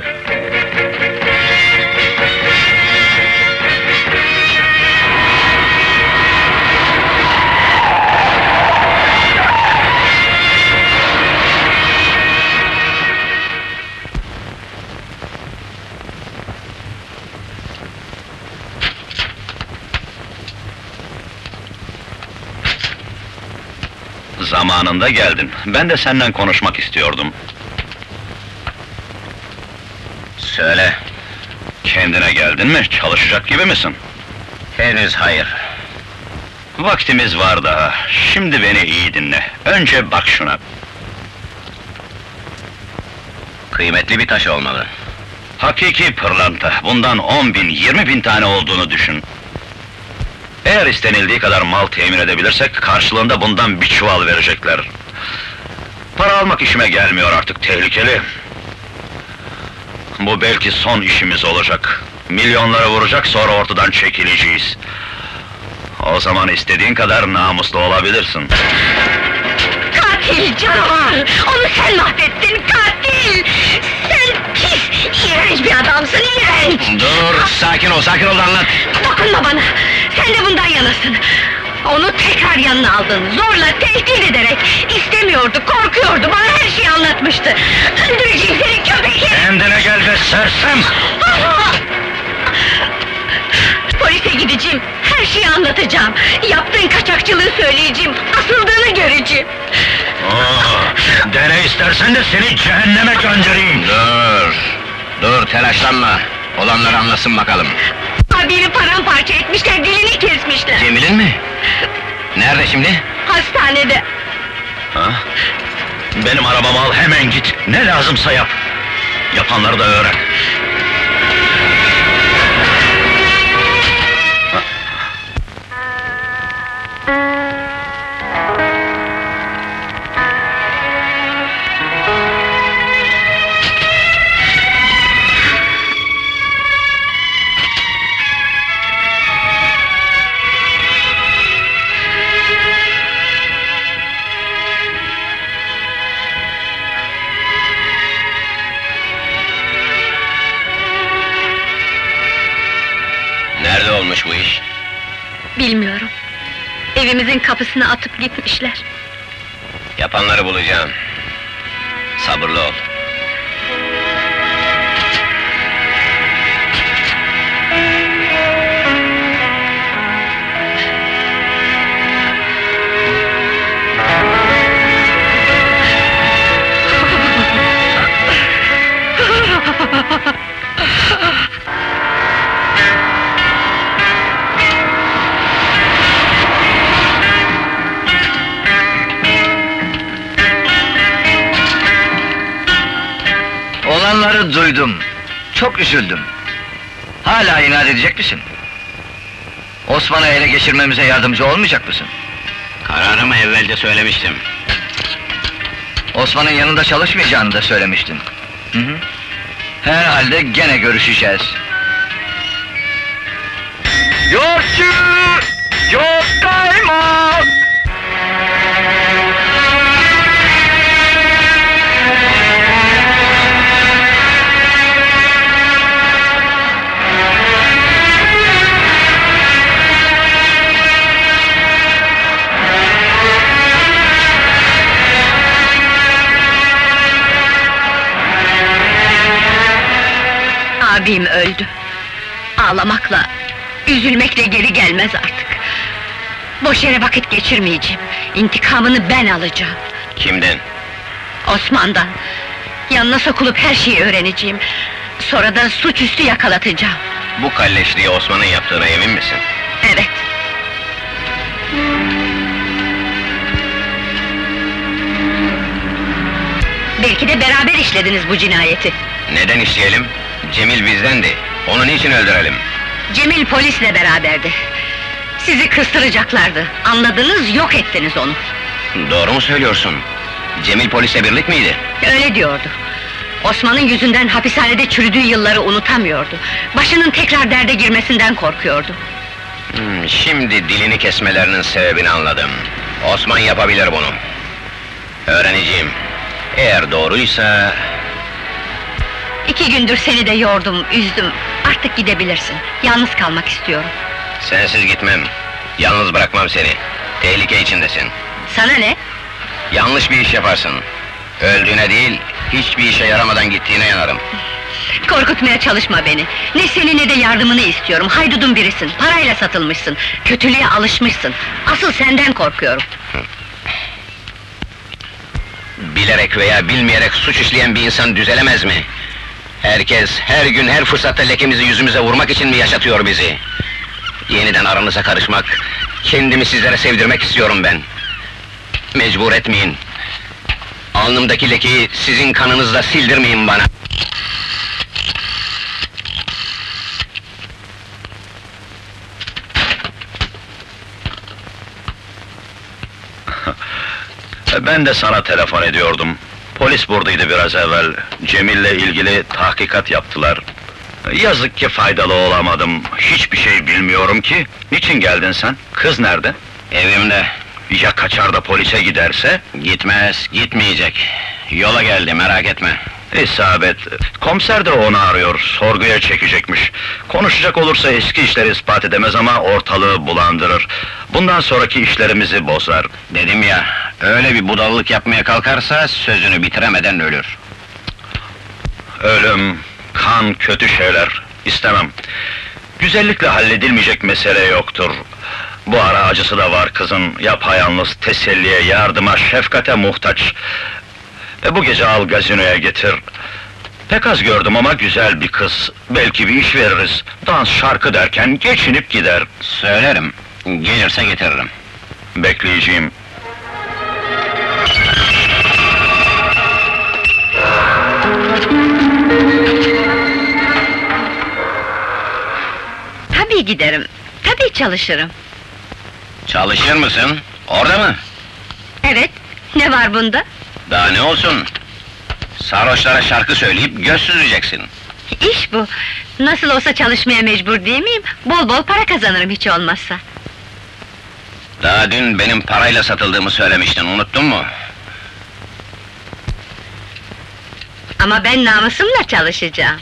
Zamanında geldin. Ben de senden konuşmak istiyordum. Söyle, Kendine geldin mi? Çalışacak gibi misin? henüz hayır. Vaktimiz var daha. Şimdi beni iyi dinle. Önce bak şuna. Kıymetli bir taş olmalı. Hakiki pırlanta. Bundan on bin, yirmi bin tane olduğunu düşün. Eğer istenildiği kadar mal temin edebilirsek, karşılığında bundan bir çuval verecekler. Para almak işime gelmiyor artık, tehlikeli. Bu belki son işimiz olacak. Milyonları vuracak, sonra ortadan çekileceğiz. O zaman istediğin kadar namuslu olabilirsin. Katil canavar! Onu sen mahvettin, katil! Sen pis, iğrenç bir adamsın, iğrenç! Dur, sakin ol, sakin ol da anlat. Dokunma bana! Sen de bundan yanasın! Onu tekrar yanına aldın, zorla, tehdit ederek! İstemiyordu, korkuyordu, bana her şeyi anlatmıştı! Öldüreceğim seni köpek! Kendine gel be sersem! Polise gideceğim, her şeyi anlatacağım! Yaptığın kaçakçılığı söyleyeceğim, asıldığını göreceğim! Aa, dene istersen de seni cehenneme göndereyim! Dur, dur telaşlanma. Olanları anlasın bakalım. Abimi paramparça etmişler, dilini kesmişler! Cemil'in mi? Nerede şimdi? Hastanede! Ha? Benim arabamı al, hemen git! Ne lazımsa yap! Yapanları da öğren! Nerede olmuş bu iş? Bilmiyorum. Evimizin kapısına atıp gitmişler. Yapanları bulacağım. Sabırlı ol. Olanları duydum. Çok üzüldüm. Hala inat edecek misin? Osman'ı ele geçirmemize yardımcı olmayacak mısın? Kararımı evvelce söylemiştim. Osman'ın yanında çalışmayacağını da söylemiştin. Hı hı. Herhalde gene görüşeceğiz. Yoğurtçu! Yoğurt kaymak! Abim öldü. Ağlamakla, üzülmekle geri gelmez artık. Boş yere vakit geçirmeyeceğim. İntikamını ben alacağım. Kimden? Osman'dan. Yanına sokulup her şeyi öğreneceğim. Sonra da suçüstü yakalatacağım. Bu kalleşliği Osman'ın yaptığına emin misin? Evet. Belki de beraber işlediniz bu cinayeti. Neden işleyelim? Cemil bizdendi. Onu niçin öldürelim? Cemil polisle beraberdi. Sizi kıstıracaklardı. Anladınız, yok ettiniz onu. Doğru mu söylüyorsun? Cemil polisle birlik miydi? Öyle diyordu. Osman'ın yüzünden hapishanede çürüdüğü yılları unutamıyordu. Başının tekrar derde girmesinden korkuyordu. Hmm, şimdi dilini kesmelerinin sebebini anladım. Osman yapabilir bunu. Öğreneceğim. Eğer doğruysa... İki gündür seni de yordum, üzdüm. Artık gidebilirsin. Yalnız kalmak istiyorum. Sensiz gitmem. Yalnız bırakmam seni. Tehlike içindesin. Sana ne? Yanlış bir iş yaparsın. Öldüğüne değil, hiçbir işe yaramadan gittiğine yanarım. Korkutmaya çalışma beni. Ne seni ne de yardımını istiyorum. Haydudun birisin, parayla satılmışsın. Kötülüğe alışmışsın. Asıl senden korkuyorum. Bilerek veya bilmeyerek suç işleyen bir insan düzelemez mi? Herkes, her gün, her fırsatta lekemizi yüzümüze vurmak için mi yaşatıyor bizi? Yeniden aranıza karışmak, kendimi sizlere sevdirmek istiyorum ben. Mecbur etmeyin. Alnımdaki lekeyi sizin kanınızla sildirmeyin bana. Ben de sana telefon ediyordum. Polis buradaydı biraz evvel. Cemil'le ilgili tahkikat yaptılar. Yazık ki faydalı olamadım. Hiçbir şey bilmiyorum ki. Niçin geldin sen? Kız nerede? Evimde. Ya kaçar da polise giderse? Gitmez, gitmeyecek. Yola geldi, merak etme. İsabet. Komiser de onu arıyor, sorguya çekecekmiş. Konuşacak olursa eski işleri ispat edemez ama ortalığı bulandırır. Bundan sonraki işlerimizi bozar. Dedim ya, öyle bir budalalık yapmaya kalkarsa sözünü bitiremeden ölür. Ölüm, kan, kötü şeyler istemem. Güzellikle halledilmeyecek mesele yoktur. Bu ara acısı da var kızın, yapayalnız, teselliye, yardıma, şefkate muhtaç. E bu gece al gazinoya getir. Pek az gördüm ama güzel bir kız. Belki bir iş veririz. Dans, şarkı derken geçinip gider. Söylerim, gelirse getiririm. Bekleyeceğim. Tabii giderim, tabii çalışırım. Çalışır mısın? Orada mı? Evet, ne var bunda? Daha ne olsun? Sarhoşlara şarkı söyleyip göz süzeceksin. İş bu. Nasıl olsa çalışmaya mecbur değil miyim? Bol bol para kazanırım hiç olmazsa. Daha dün benim parayla satıldığımı söylemiştin, unuttun mu? Ama ben namusumla çalışacağım.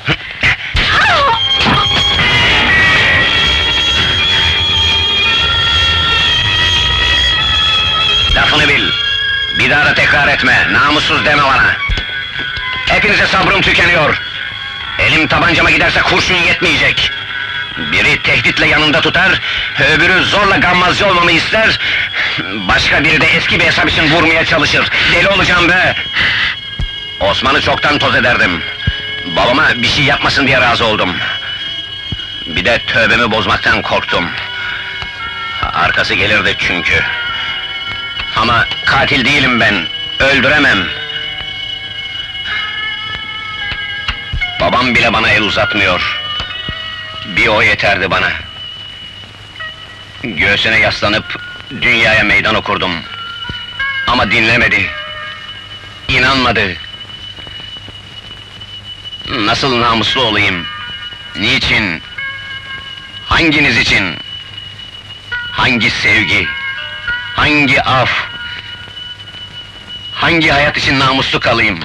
Lafını bil! Bir daha da tekrar etme, namussuz deme bana! Hepinize sabrım tükeniyor! Elim tabancama giderse kurşun yetmeyecek! Biri tehditle yanında tutar, öbürü zorla gammazcı olmamı ister... Başka biri de eski bir hesap için vurmaya çalışır! Deli olacağım be! Osman'ı çoktan toz ederdim! Babama bir şey yapmasın diye razı oldum! Bir de tövbemi bozmaktan korktum! Arkası gelirdi çünkü! Ama katil değilim ben, öldüremem! Babam bile bana el uzatmıyor! Bir o yeterdi bana! Göğsüne yaslanıp dünyaya meydan okurdum! Ama dinlemedi! İnanmadı! Nasıl namuslu olayım? Niçin? Hanginiz için? Hangi sevgi? Hangi af? Hangi hayat için namuslu kalayım?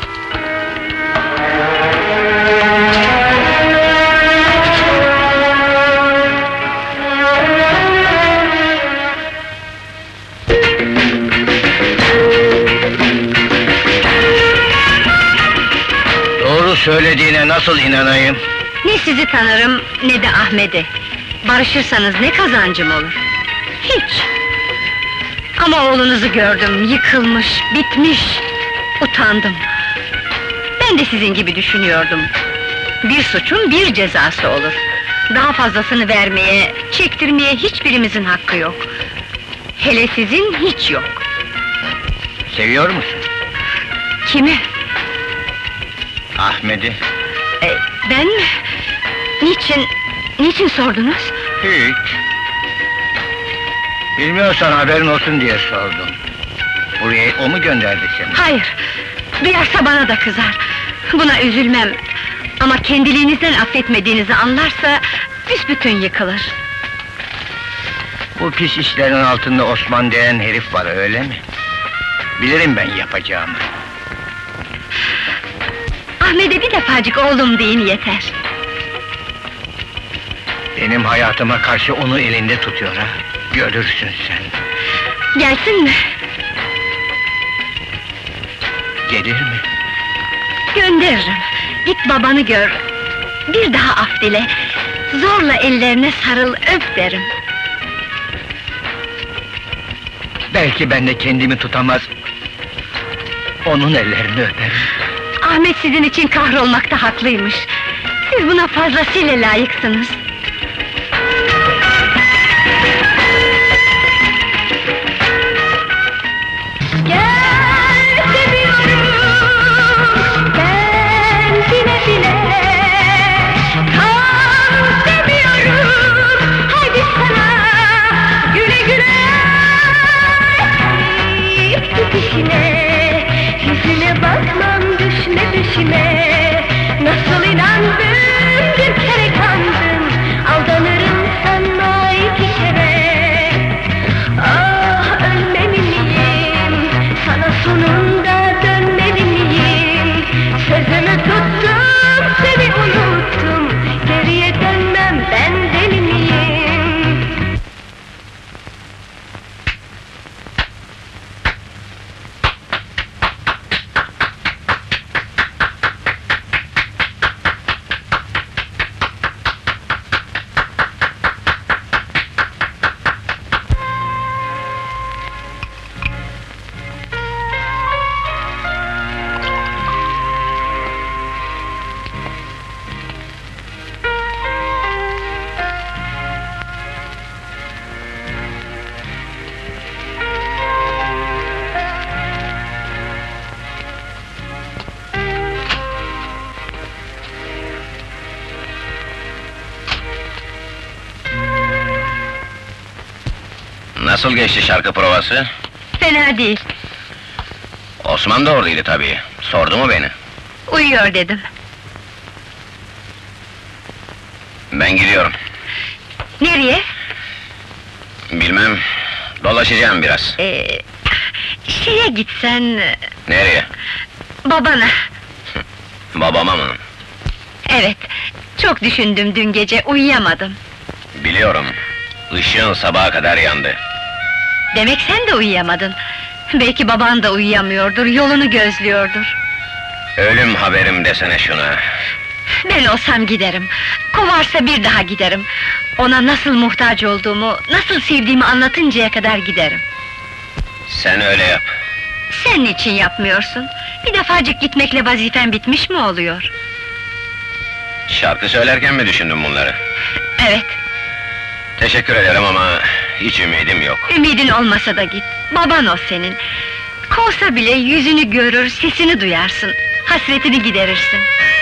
Doğru söylediğine nasıl inanayım? Ne sizi tanırım, ne de Ahmet'i. Barışırsanız ne kazancım olur? Hiç! Ama oğlunuzu gördüm, yıkılmış, bitmiş! Utandım! Ben de sizin gibi düşünüyordum. Bir suçun bir cezası olur. Daha fazlasını vermeye, çektirmeye hiçbirimizin hakkı yok. Hele sizin hiç yok. Seviyor musun? Kimi? Ahmet'i. E, ben mi? Niçin, niçin sordunuz? Hiç. Bilmiyorsan haberin olsun diye sordum. Buraya o mu gönderdi seni? Hayır, duyarsa bana da kızar. Buna üzülmem. Ama kendiliğinizden affetmediğinizi anlarsa büsbütün yıkılır. Bu pis işlerin altında Osman denen herif var, öyle mi? Bilirim ben yapacağımı. Ahmet'e bir defacık oğlum deyin yeter. Benim hayatıma karşı onu elinde tutuyor ha. Görürsün sen. Gelsin mi? Gelir mi? Gönderirim. Git babanı gör. Bir daha af dile. Zorla ellerine sarıl, öp derim. Belki ben de kendimi tutamaz, onun ellerini öperim. Ahmet sizin için kahrolmakta haklıymış. Siz buna fazlasıyla layıksınız. Gel seviyorum, ben bile bile. Kal seviyorum, hadi sana güle güle. Git işine, yüzüne bakmam, düşme peşime. Nasıl inandım, bir kere kandım. Aldanırım sana iki kere. Ah, ölmeli miyim, sana sonunda dönmeli miyim? Sözümü tuttum, seni unuttum. Geriye dönmem, ben deli miyim? Nasıl geçti şarkı provası? Fena değil, Osman da oradaydı tabii. Sordu mu beni? uyuyor dedim. Ben gidiyorum. Nereye? Bilmem, dolaşacağım biraz. Ee, şeye gitsen... Nereye? Babana. Babama mı? Evet, çok düşündüm dün gece, uyuyamadım. Biliyorum. Işığın sabaha kadar yandı. Demek sen de uyuyamadın. Belki baban da uyuyamıyordur, yolunu gözlüyordur. Ölüm haberim desene şuna. Ben olsam giderim. Kovarsa bir daha giderim. Ona nasıl muhtaç olduğumu, nasıl sevdiğimi anlatıncaya kadar giderim. Sen öyle yap. Sen niçin yapmıyorsun? Bir defacık gitmekle vazifen bitmiş mi oluyor? Şarkı söylerken mi düşündün bunları? Evet, Teşekkür ederim ama hiç ümidim yok. ümidin olmasa da git. Baban o senin. Kovsa bile yüzünü görür, sesini duyarsın. Hasretini giderirsin.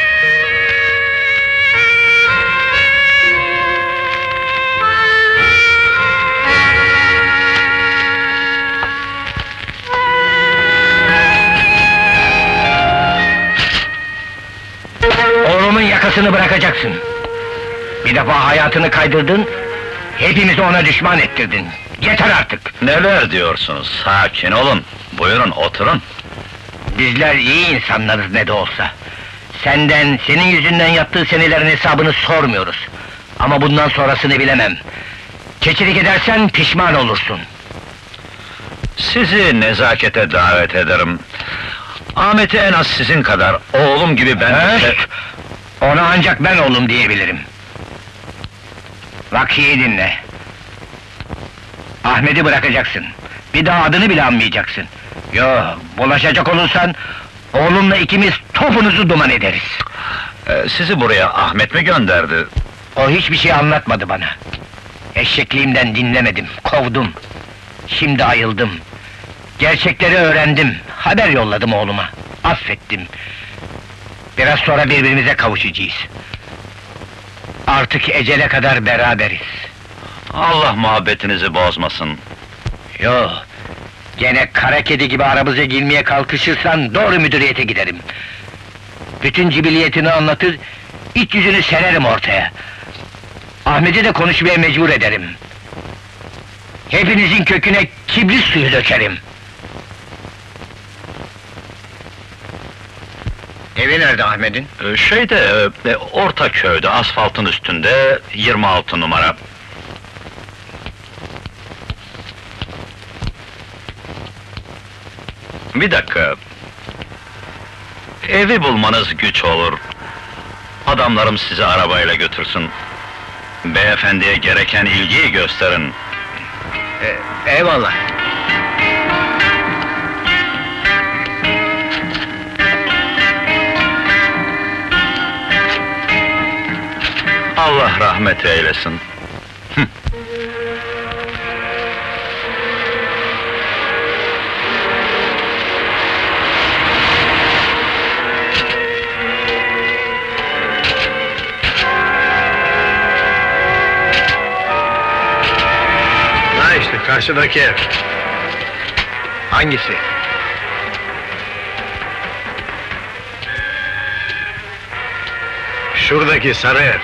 Oğlumun yakasını bırakacaksın. Bir defa hayatını kaydırdın, hepimizi ona düşman ettirdin. Yeter artık! Neler diyorsunuz? Sakin olun. Buyurun, oturun. Bizler iyi insanlarız ne de olsa. Senden, senin yüzünden yaptığı senelerin hesabını sormuyoruz. Ama bundan sonrasını bilemem. Keçilik edersen pişman olursun. Sizi nezakete davet ederim. Ahmet'i en az sizin kadar, oğlum gibi ben de... Öst! Ona ancak ben oğlum diyebilirim. Bak iyi dinle. Ahmet'i bırakacaksın. Bir daha adını bile anmayacaksın. Yo, bulaşacak olursan... oğlumla ikimiz topunuzu duman ederiz. Ee, sizi buraya Ahmet mi gönderdi? O hiçbir şey anlatmadı bana. Eşekliğimden dinlemedim, kovdum. Şimdi ayıldım. Gerçekleri öğrendim, haber yolladım oğluma. Affettim. Biraz sonra birbirimize kavuşacağız. Artık ecele kadar beraberiz. Allah muhabbetinizi bozmasın. Yo, Gene kara kedi gibi aramıza girmeye kalkışırsan doğru müdüriyete giderim. Bütün cibiliyetini anlatır, iç yüzünü sererim ortaya. Ahmet'i de konuşmaya mecbur ederim. Hepinizin köküne kibrit suyu dökerim. Evi nerede Ahmet'in? Ee, Şeyde, e, orta köyde, asfaltın üstünde, yirmi altı numara. Bir dakika. Evi bulmanız güç olur. Adamlarım sizi arabayla götürsün. Beyefendiye gereken ilgiyi gösterin. E, eyvallah. Allah rahmet eylesin. Ha işte karşıdaki ev. Hangisi? Şuradaki sarı ev.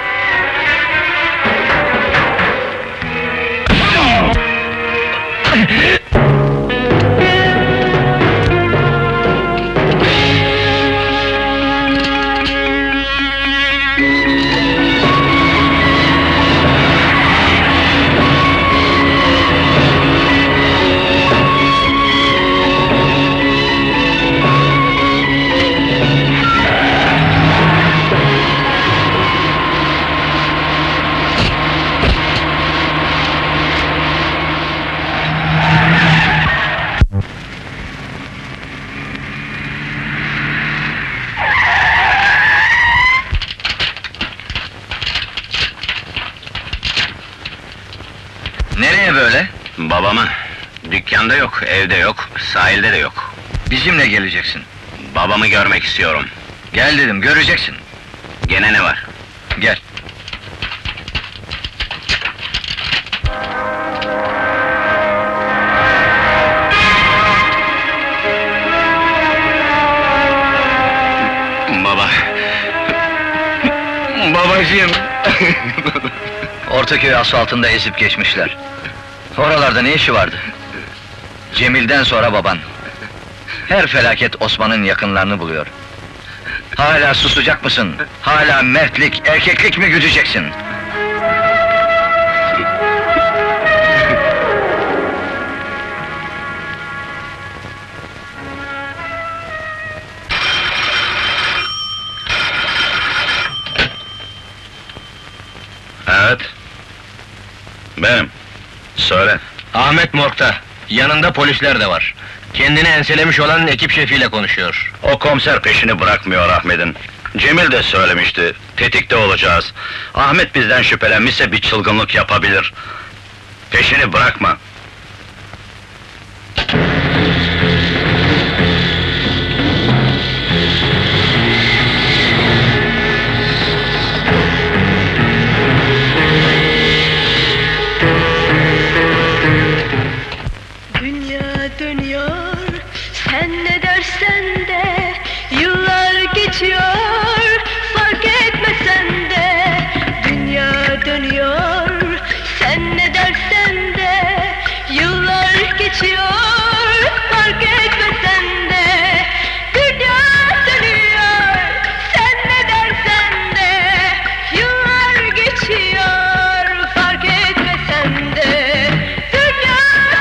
Nereye böyle? Babama. Dükkanda yok, evde yok, sahilde de yok. Bizimle geleceksin. Babamı görmek istiyorum. Gel dedim, göreceksin. Gene ne var? Gel. Baba. Babacığım. Ortaköy asfaltında ezip geçmişler. Oralarda ne işi vardı? Cemil'den sonra baban. Her felaket Osman'ın yakınlarını buluyor. Hala susacak mısın? Hala mertlik, erkeklik mi güdeceksin? Evet. Benim. Söyle. Ahmet morgda. Yanında polisler de var. Kendini enselemiş olan ekip şefiyle konuşuyor. O komiser peşini bırakmıyor Ahmet'in. Cemil de söylemişti, tetikte olacağız. Ahmet bizden şüphelenmişse bir çılgınlık yapabilir. Peşini bırakma. Dünya dönüyor, sen ne dersen de, yıllar geçiyor, fark etmesen de. Dünya dönüyor, sen ne dersen de, yıllar geçiyor, fark etmesen de. Dünya dönüyor, sen ne dersen de, yıllar geçiyor, fark etmesen de. Dünya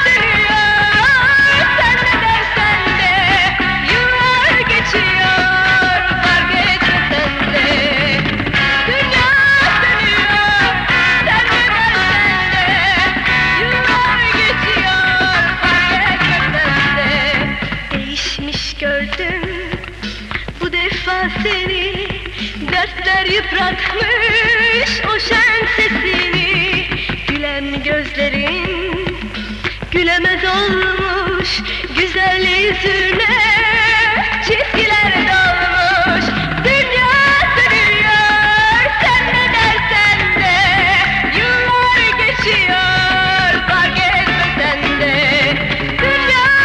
seni, dertler yıpratmış o şen sesini. Gülen gözlerin gülemez olmuş, güzel yüzüne çizgiler dalmış. Dünya dönüyor, sen ne dersen de, yıllar geçiyor, fark etmesen de. Dünya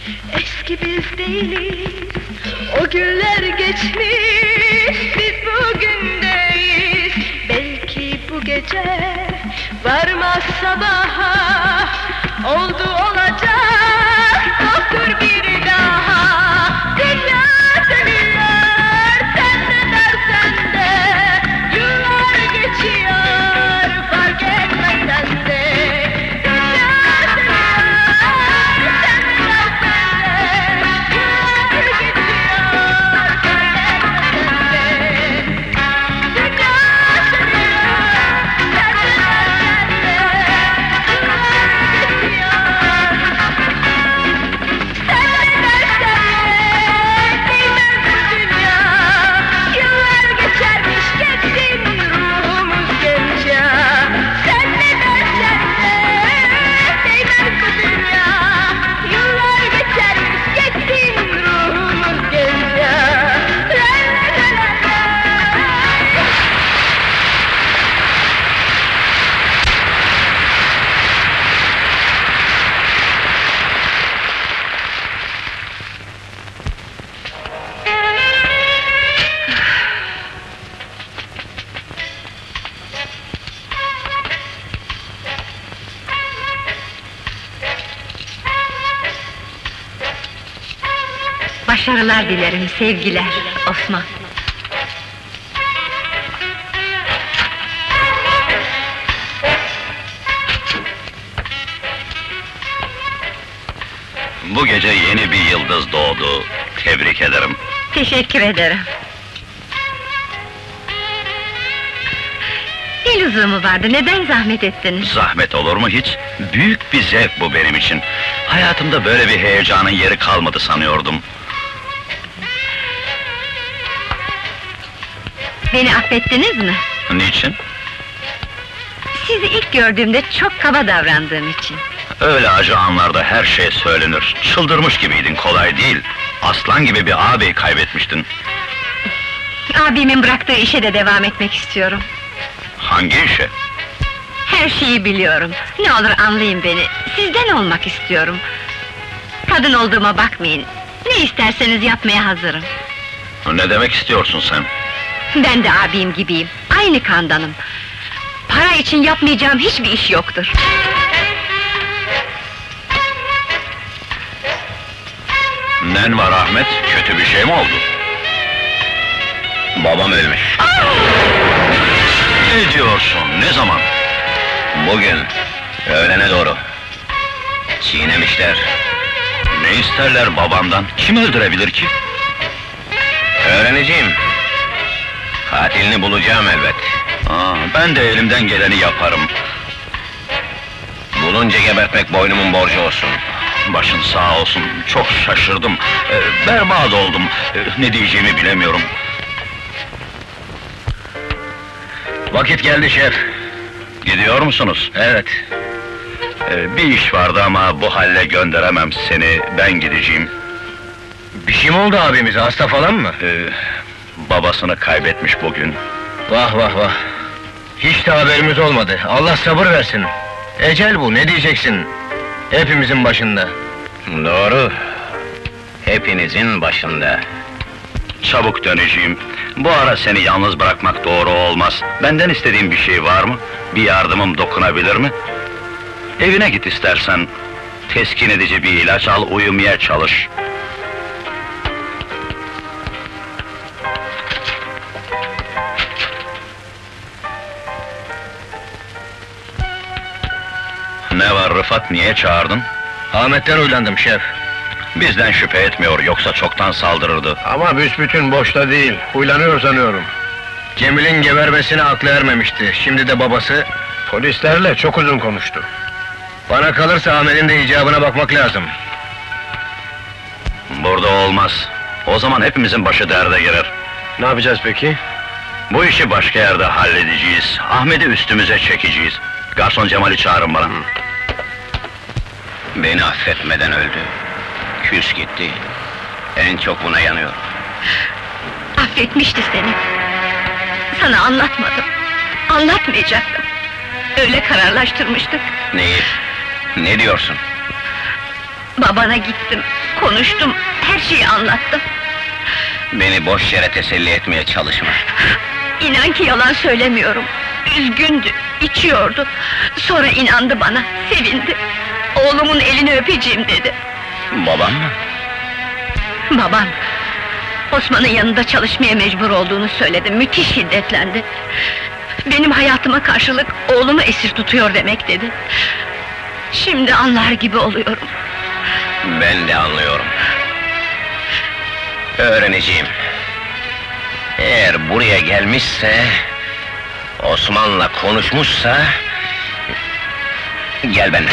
Eski biz değiliz, o günler geçmiş, biz bugündeyiz. Belki bu gece varmaz sabaha, oldu olacak, yoktur bir daha. Dünya dönüyor, sen ne dersen de, yıllar geçiyor, fark etmesen de. Başarılar dilerim, sevgiler, Osman. Bu gece yeni bir yıldız doğdu. Tebrik ederim. Teşekkür ederim. Ne lüzumu vardı, neden zahmet ettiniz? Zahmet olur mu hiç? Büyük bir zevk bu benim için. Hayatımda böyle bir heyecanın yeri kalmadı sanıyordum. Beni affettiniz mi? Niçin? Sizi ilk gördüğümde çok kaba davrandığım için. Öyle acı anlarda her şey söylenir. Çıldırmış gibiydin, kolay değil. Aslan gibi bir ağabeyi kaybetmiştin. Abimin bıraktığı işe de devam etmek istiyorum. Hangi işe? Her şeyi biliyorum. Ne olur anlayın beni. Sizden olmak istiyorum. Kadın olduğuma bakmayın. Ne isterseniz yapmaya hazırım. Ne demek istiyorsun sen? Ben de abim gibiyim. Aynı kandanım. Para için yapmayacağım hiçbir iş yoktur. Nen var Ahmet? Kötü bir şey mi oldu? Babam ölmüş. Ne diyorsun? Ne zaman? Bugün, öğlene doğru. Çiğnemişler. Ne isterler babandan? Kim öldürebilir ki? Öğreneceğim. Katilini bulacağım elbet. Aa, ben de elimden geleni yaparım. Bulunca gebertmek boynumun borcu olsun. Başın sağ olsun, çok şaşırdım. Ee, berbat oldum. Ee, ne diyeceğimi bilemiyorum. Vakit geldi şef. Gidiyor musunuz? Evet. Ee, bir iş vardı ama bu halle gönderemem seni, ben gideceğim. Bir şey mi oldu abimize, hasta falan mı? Ee, babasını kaybetmiş bugün. Vah vah vah! Hiç de haberimiz olmadı, Allah sabır versin! Ecel bu, ne diyeceksin? Hepimizin başında. Doğru. Hepinizin başında. Çabuk döneceğim. Bu ara seni yalnız bırakmak doğru olmaz. Benden istediğin bir şey var mı? Bir yardımım dokunabilir mi? Evine git istersen. Teskin edici bir ilaç al, uyumaya çalış. Ne var Rıfat, niye çağırdın? Ahmet'ten uylandım şef. Bizden şüphe etmiyor, yoksa çoktan saldırırdı. Ama büsbütün boşta değil, huylanıyor sanıyorum. Cemil'in gebermesine aklı ermemişti, şimdi de babası... Polislerle çok uzun konuştu. Bana kalırsa Ahmet'in de icabına bakmak lazım. Burada olmaz. O zaman hepimizin başı derde girer. Ne yapacağız peki? Bu işi başka yerde halledeceğiz. Ahmet'i üstümüze çekeceğiz. Garson Cemal'i çağırın bana. Beni affetmeden öldü. Küs gitti. En çok buna yanıyor. Affetmişti seni. Sana anlatmadım. Anlatmayacaktım. Öyle kararlaştırmıştık. Neyi? Ne diyorsun? Babana gittim, konuştum, her şeyi anlattım. Beni boş yere teselli etmeye çalışma. İnan ki yalan söylemiyorum. Üzgündü, içiyordu. Sonra inandı bana, sevindi. Oğlumun elini öpeceğim dedi. Babam mı? Babam, Osman'ın yanında çalışmaya mecbur olduğunu söyledi, müthiş şiddetlendi. Benim hayatıma karşılık oğlumu esir tutuyor demek dedi. Şimdi anlar gibi oluyorum. Ben de anlıyorum. Öğreneceğim. Eğer buraya gelmişse... Osman'la konuşmuşsa... Gel benden.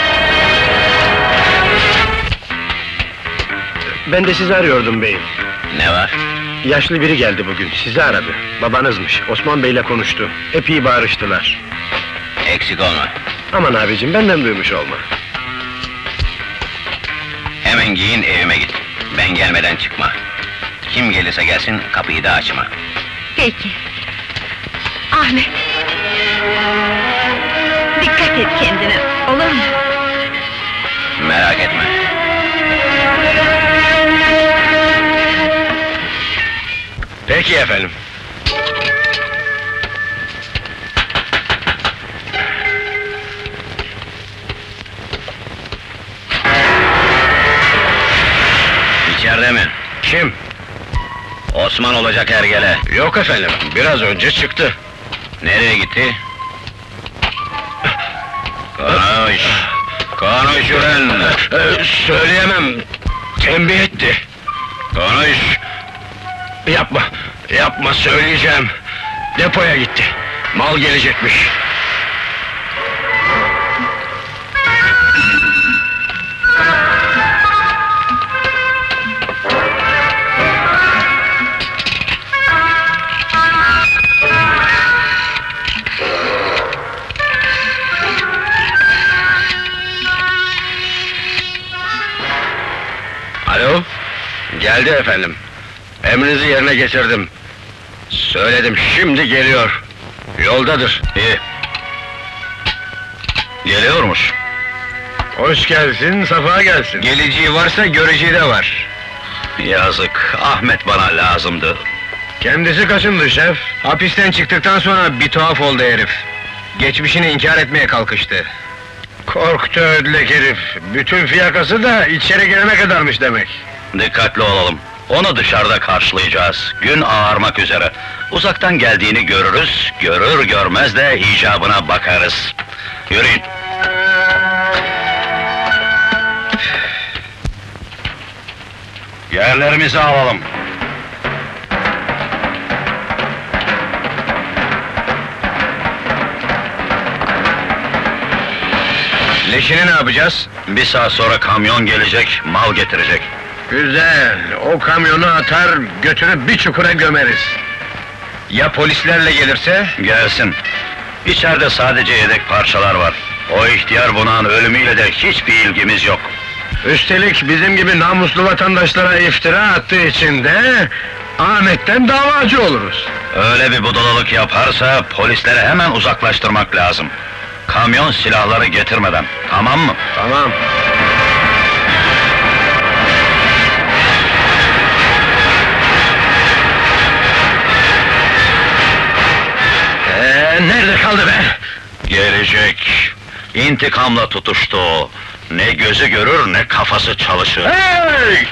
Ben de sizi arıyordum beyim. Ne var? Yaşlı biri geldi bugün, sizi aradı. Babanızmış, Osman Bey'le konuştu. Epey bağırıştılar. Eksik olma. Aman abicim, benden duymuş olma. Hemen giyin, evime git. Ben gelmeden çıkma. Kim gelirse gelsin, kapıyı da açma. Peki. Ahmet! Dikkat et kendine, olur mu? Merak etme. Peki efendim. İçeride mi? Kim? Osman olacak hergele. Yok efendim, biraz önce çıktı. Nereye gitti? Konuş! Konuş ulan! Ee, söyleyemem, tembih etti. Konuş! Yapma, yapma söyleyeceğim. Depoya gitti, mal gelecekmiş. Alo, geldi efendim. Emrinizi yerine getirdim. Söyledim, şimdi geliyor. Yoldadır. İyi. Geliyormuş. Hoş gelsin, safa gelsin. Geleceği varsa göreceği de var. Yazık, Ahmet bana lazımdı. Kendisi kaçındı şef. Hapisten çıktıktan sonra bir tuhaf oldu herif. Geçmişini inkar etmeye kalkıştı. Korktu ödlek herif. Bütün fiyakası da içeri gelene kadarmış demek. Dikkatli olalım. Onu dışarıda karşılayacağız. Gün ağarmak üzere. Uzaktan geldiğini görürüz, görür görmez de icabına bakarız. Yürüyün. Yerlerimizi alalım. Leşini ne yapacağız? Bir saat sonra kamyon gelecek, mal getirecek. Güzel, o kamyonu atar, götürüp bir çukura gömeriz. Ya polislerle gelirse? Gelsin. İçeride sadece yedek parçalar var. O ihtiyar bunağın ölümüyle de hiçbir ilgimiz yok. Üstelik bizim gibi namuslu vatandaşlara iftira attığı için de... Ahmet'ten davacı oluruz. Öyle bir budalalık yaparsa polisleri hemen uzaklaştırmak lazım. Kamyon silahları getirmeden, tamam mı? Tamam. Ee, nerede kaldı be? Gelecek. İntikamla tutuştu o. Ne gözü görür ne kafası çalışır. Hey!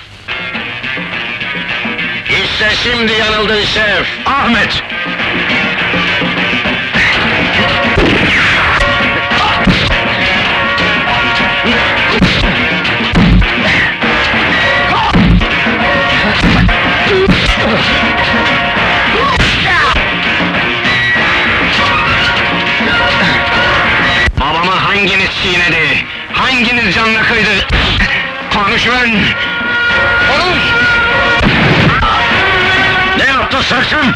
İşte şimdi yanıldın şef! Ahmet! Babama hanginiz çiğnedi? Hanginiz canına kıydı? Konuş lan! Konuş! Ne yaptın sarsın?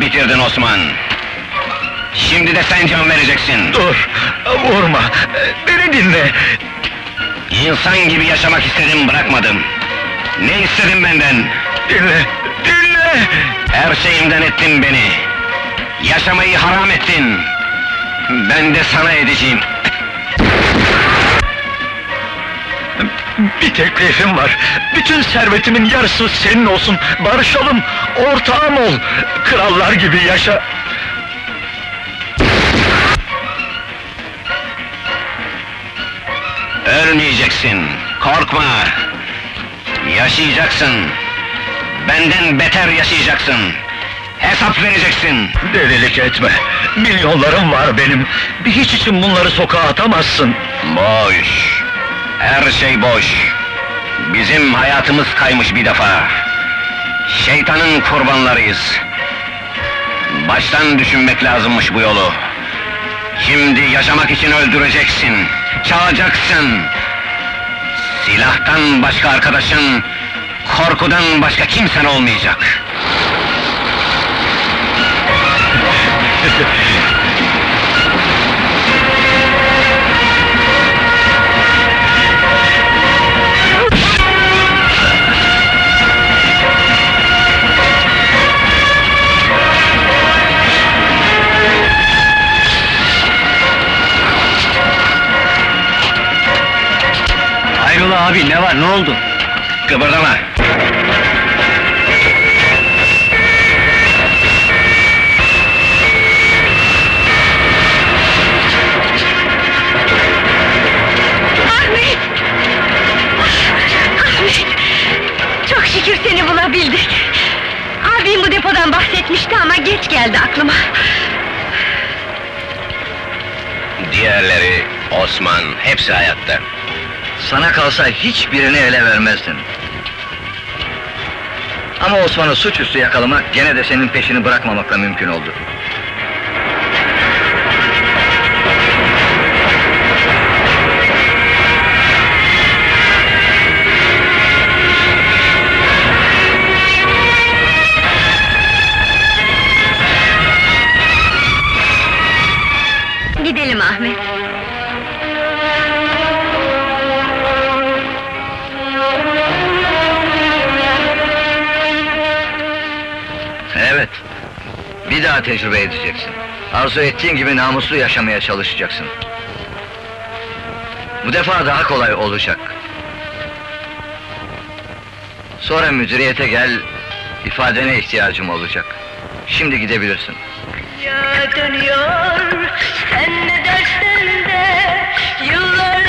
bitirdin Osman. Şimdi de sen can vereceksin. Dur, vurma, beni dinle. İnsan gibi yaşamak istedim, bırakmadım. Ne istedin benden? Dinle, dinle! Her şeyimden ettin beni. Yaşamayı haram ettin. Ben de sana edeceğim. Bir teklifim var. Bütün servetimin yarısı senin olsun. Barışalım, ortağım ol. Krallar gibi yaşa. Ölmeyeceksin, korkma! Yaşayacaksın! Benden beter yaşayacaksın! Hesap vereceksin! Delilik etme. Milyonlarım var benim. Bir hiç için bunları sokağa atamazsın. Boş! Her şey boş! Bizim hayatımız kaymış bir defa! Şeytanın kurbanlarıyız! Baştan düşünmek lazımmış bu yolu! Şimdi yaşamak için öldüreceksin! Çalacaksın! Silahtan başka arkadaşın, korkudan başka kimsen olmayacak! Hayrola abi, ne var, ne oldu? Kıpırdama! Ahmet! Ahmet! Çok şükür seni bulabildik. Abim bu depodan bahsetmişti ama geç geldi aklıma. Diğerleri, Osman, hepsi hayatta. Sana kalsa hiçbirini ele vermezdin. Ama Osman'ı suçüstü yakalamak, gene de senin peşini bırakmamakla mümkün oldu. Gidelim Ahmet. Evet, bir daha tecrübe edeceksin. Arzu ettiğin gibi namuslu yaşamaya çalışacaksın. Bu defa daha kolay olacak. Sonra müdüriyete gel, ifadene ihtiyacım olacak. Şimdi gidebilirsin. Ya dönüyor, sen ne dersen de, yıllar